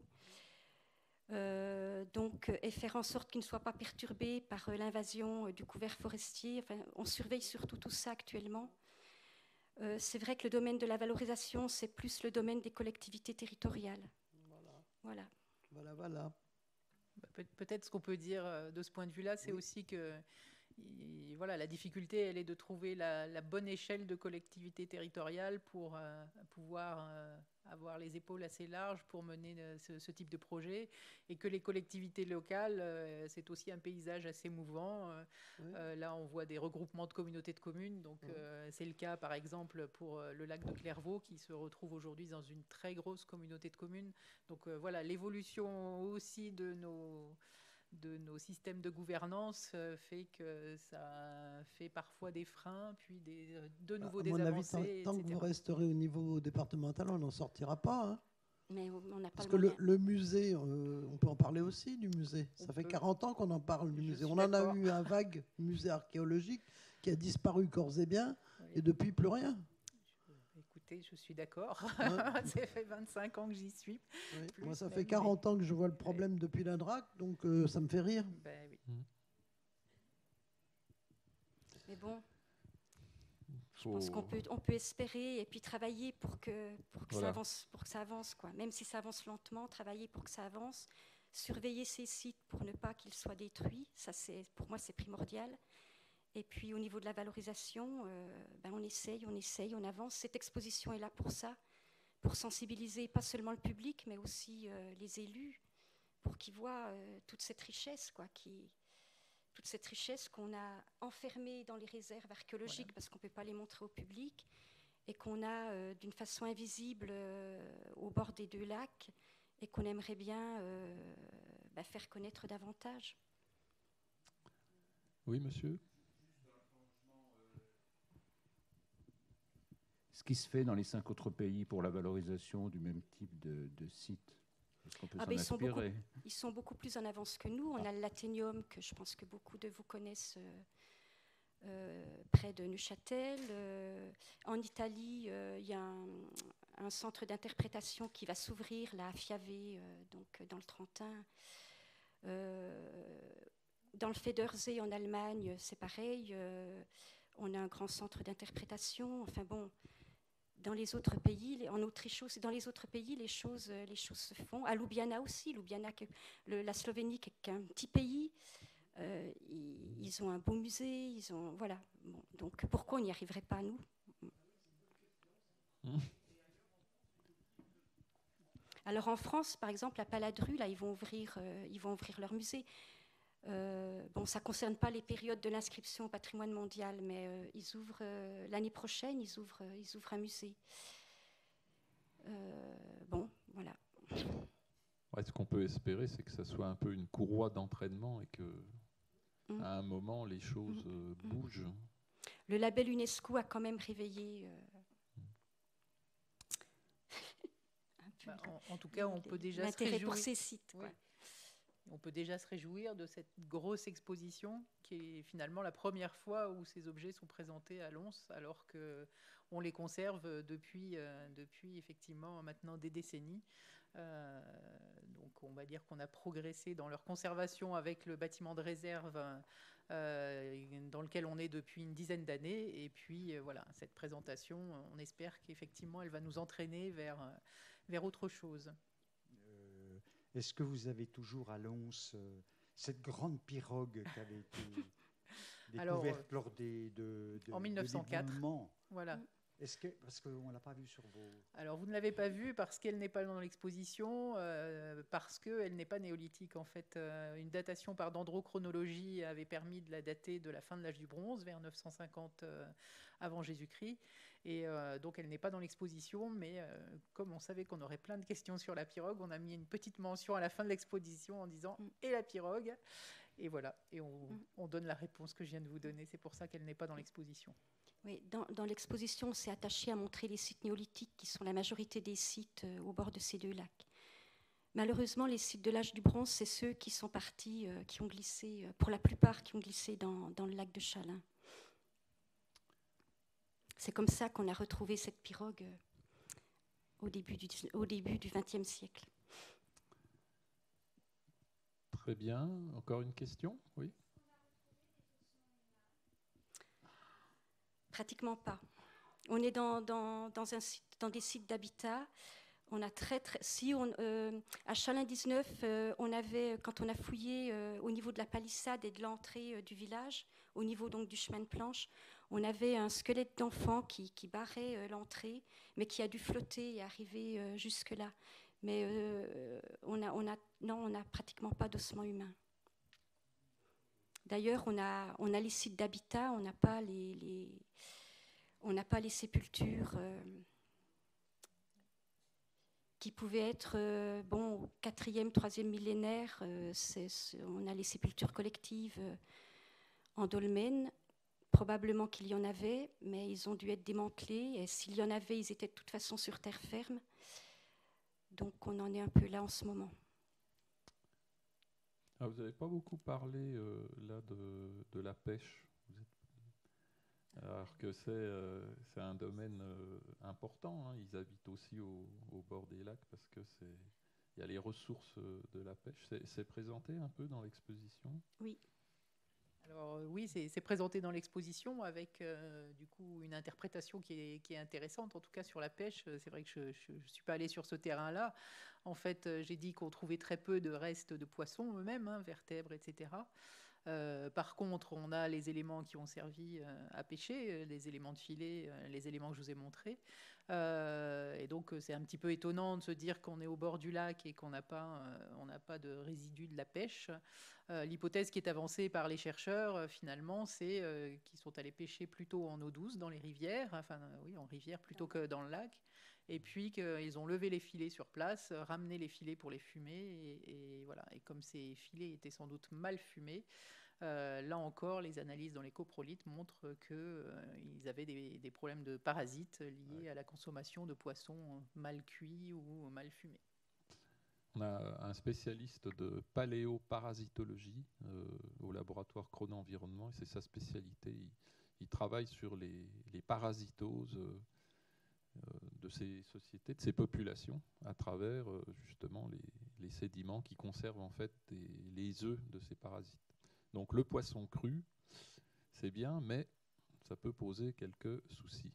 Et faire en sorte qu'ils ne soient pas perturbés par l'invasion du couvert forestier. Enfin, on surveille surtout tout ça actuellement. C'est vrai que le domaine de la valorisation, c'est plus le domaine des collectivités territoriales. Voilà. Peut-être ce qu'on peut dire de ce point de vue-là, c'est aussi que voilà, la difficulté, elle est de trouver la bonne échelle de collectivité territoriale pour pouvoir avoir les épaules assez larges pour mener ce type de projet, et que les collectivités locales, c'est aussi un paysage assez mouvant. Là, on voit des regroupements de communautés de communes, donc c'est le cas par exemple pour le lac de Clairvaux qui se retrouve aujourd'hui dans une très grosse communauté de communes. Donc voilà, l'évolution aussi de nos systèmes de gouvernance fait que ça fait parfois des freins, puis de nouveau des avancées. À mon avis, tant que vous resterez au niveau départemental, on n'en sortira pas. Hein. Mais on n'a pas Parce que le musée, on peut en parler aussi du musée. Ça fait 40 ans qu'on en parle du musée. On en a eu un vague musée archéologique qui a disparu corps et biens, et depuis plus rien. Écoutez, je suis d'accord. Hein. Ça fait 25 ans que j'y suis. Oui. Moi, ça fait 40 ans que je vois le problème depuis la DRAC, donc ça me fait rire. Ben, oui. Mais bon, je pense qu'on peut espérer et puis travailler pour que voilà. ça avance, quoi. Même si ça avance lentement, travailler pour que ça avance, surveiller ces sites pour ne pas qu'ils soient détruits. Ça, pour moi, c'est primordial. Et puis au niveau de la valorisation, on essaye, on avance. Cette exposition est là pour ça, pour sensibiliser pas seulement le public, mais aussi les élus, pour qu'ils voient toute cette richesse, quoi, toute cette richesse qu'on a enfermée dans les réserves archéologiques, parce qu'on ne peut pas les montrer au public, et qu'on a d'une façon invisible au bord des deux lacs, et qu'on aimerait bien faire connaître davantage. Oui, monsieur ? Ce qui se fait dans les 5 autres pays pour la valorisation du même type de site. Est-ce qu'on peut s'en inspirer ? Ils sont beaucoup plus en avance que nous. On a le Latenium, que je pense que beaucoup de vous connaissent, près de Neuchâtel. En Italie, il y a un centre d'interprétation qui va s'ouvrir là, à Fiave, donc dans le Trentin. Dans le Federsee, en Allemagne, c'est pareil. On a un grand centre d'interprétation. Enfin bon... Dans les autres pays, en Autriche aussi, dans les autres pays, les choses se font. À Ljubljana aussi, la Slovénie, qui est un petit pays, ils ont un beau musée, voilà. Bon, donc pourquoi on n'y arriverait pas, nous ? Alors en France, par exemple, à Paladru, là, ils vont ouvrir leur musée. Ça ne concerne pas les périodes de l'inscription au patrimoine mondial, mais ils ouvrent l'année prochaine, ils ouvrent un musée. Voilà. Ce qu'on peut espérer, c'est que ça soit un peu une courroie d'entraînement et que, à un moment, les choses bougent. Le label UNESCO a quand même réveillé. En tout cas, on peut déjà l'intérêt se réjouir pour ces sites. Oui. On peut déjà se réjouir de cette grosse exposition qui est finalement la première fois où ces objets sont présentés à Lons, alors qu'on les conserve depuis effectivement maintenant des décennies. Donc on va dire qu'on a progressé dans leur conservation avec le bâtiment de réserve dans lequel on est depuis une dizaine d'années. Et puis voilà, cette présentation, on espère qu'effectivement elle va nous entraîner vers autre chose. Est-ce que vous avez toujours à Lons cette grande pirogue qui avait été découverte lors en 1904. Voilà. Est-ce que, parce qu'on ne l'a pas vu sur vos... Alors, vous ne l'avez pas vue parce qu'elle n'est pas dans l'exposition, parce qu'elle n'est pas néolithique. En fait, une datation par dendrochronologie avait permis de la dater de la fin de l'âge du bronze, vers 950 avant Jésus-Christ. Et donc, elle n'est pas dans l'exposition, mais comme on savait qu'on aurait plein de questions sur la pirogue, on a mis une petite mention à la fin de l'exposition en disant « et la pirogue ?» Et voilà, et on donne la réponse que je viens de vous donner. C'est pour ça qu'elle n'est pas dans l'exposition. Oui, dans l'exposition, on s'est attaché à montrer les sites néolithiques qui sont la majorité des sites au bord de ces deux lacs. Malheureusement, les sites de l'âge du bronze, c'est ceux qui sont partis, qui ont glissé, pour la plupart, qui ont glissé dans le lac de Chalin. C'est comme ça qu'on a retrouvé cette pirogue au début du XXe siècle. Très bien. Encore une question? Oui. Pratiquement pas. On est dans des sites d'habitat. On a à Chalin 19, on avait, quand on a fouillé au niveau de la palissade et de l'entrée du village, au niveau donc du chemin de planche, on avait un squelette d'enfant qui barrait l'entrée, mais qui a dû flotter et arriver jusque-là. Mais on n'a pratiquement pas d'ossements humains. D'ailleurs, on a les sites d'habitat, on n'a pas les sépultures qui pouvaient être au 4e, 3e millénaire. On a les sépultures collectives en dolmen. Probablement qu'il y en avait, mais ils ont dû être démantelés. Et s'il y en avait, ils étaient de toute façon sur terre ferme. Donc on en est un peu là en ce moment. Ah, vous n'avez pas beaucoup parlé là de la pêche, alors que c'est un domaine important. Hein. Ils habitent aussi au bord des lacs parce que il y a les ressources de la pêche. C'est présenté un peu dans l'exposition? Oui. Alors oui, c'est présenté dans l'exposition avec du coup une interprétation qui est intéressante, en tout cas sur la pêche. C'est vrai que je ne suis pas allée sur ce terrain-là. En fait, j'ai dit qu'on trouvait très peu de restes de poissons eux-mêmes, hein, vertèbres, etc. Par contre, on a les éléments qui ont servi à pêcher, les éléments de filet, les éléments que je vous ai montrés. Et donc, c'est un petit peu étonnant de se dire qu'on est au bord du lac et qu'on n'a pas de résidus de la pêche. L'hypothèse qui est avancée par les chercheurs, finalement, c'est qu'ils sont allés pêcher plutôt en eau douce, dans les rivières, en rivière plutôt que dans le lac. Et puis qu'ils ont levé les filets sur place, ramené les filets pour les fumer. Et voilà. Et comme ces filets étaient sans doute mal fumés, là encore, les analyses dans les coprolites montrent qu'ils avaient des problèmes de parasites liés à la consommation de poissons mal cuits ou mal fumés. On a un spécialiste de paléoparasitologie au laboratoire Chrono-Environnement, et c'est sa spécialité. Il travaille sur les parasitoses de ces sociétés, de ces populations, à travers justement les sédiments qui conservent en fait les œufs de ces parasites. Donc le poisson cru, c'est bien, mais ça peut poser quelques soucis.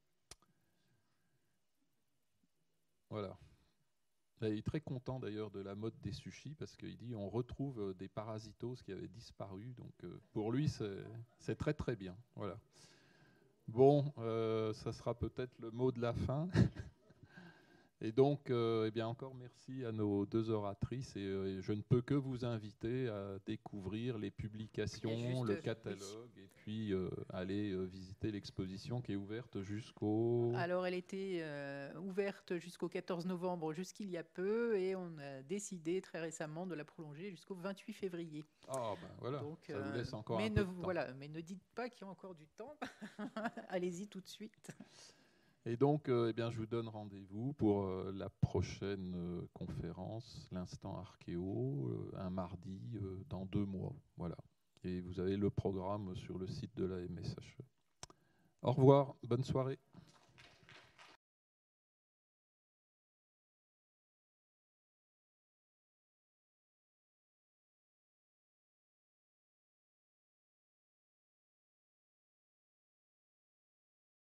Voilà. Il est très content d'ailleurs de la mode des sushis parce qu'il dit on retrouve des parasitoses qui avaient disparu. Donc pour lui, c'est très très bien. Voilà. Bon, ça sera peut-être le mot de la fin. Et donc, eh bien, encore merci à nos deux oratrices. Et je ne peux que vous inviter à découvrir les publications, le catalogue, oui. Et puis aller visiter l'exposition qui est ouverte jusqu'au... Alors, elle était ouverte jusqu'au 14 novembre, jusqu'il y a peu, et on a décidé très récemment de la prolonger jusqu'au 28 février. Ah, ben voilà, donc, ça vous laisse encore un peu de temps. Voilà, mais ne dites pas qu'il y a encore du temps. Allez-y tout de suite. Et donc, eh bien, je vous donne rendez-vous pour la prochaine conférence, l'Instant Archéo, un mardi dans 2 mois. Voilà. Et vous avez le programme sur le site de la MSHE. Au revoir, bonne soirée.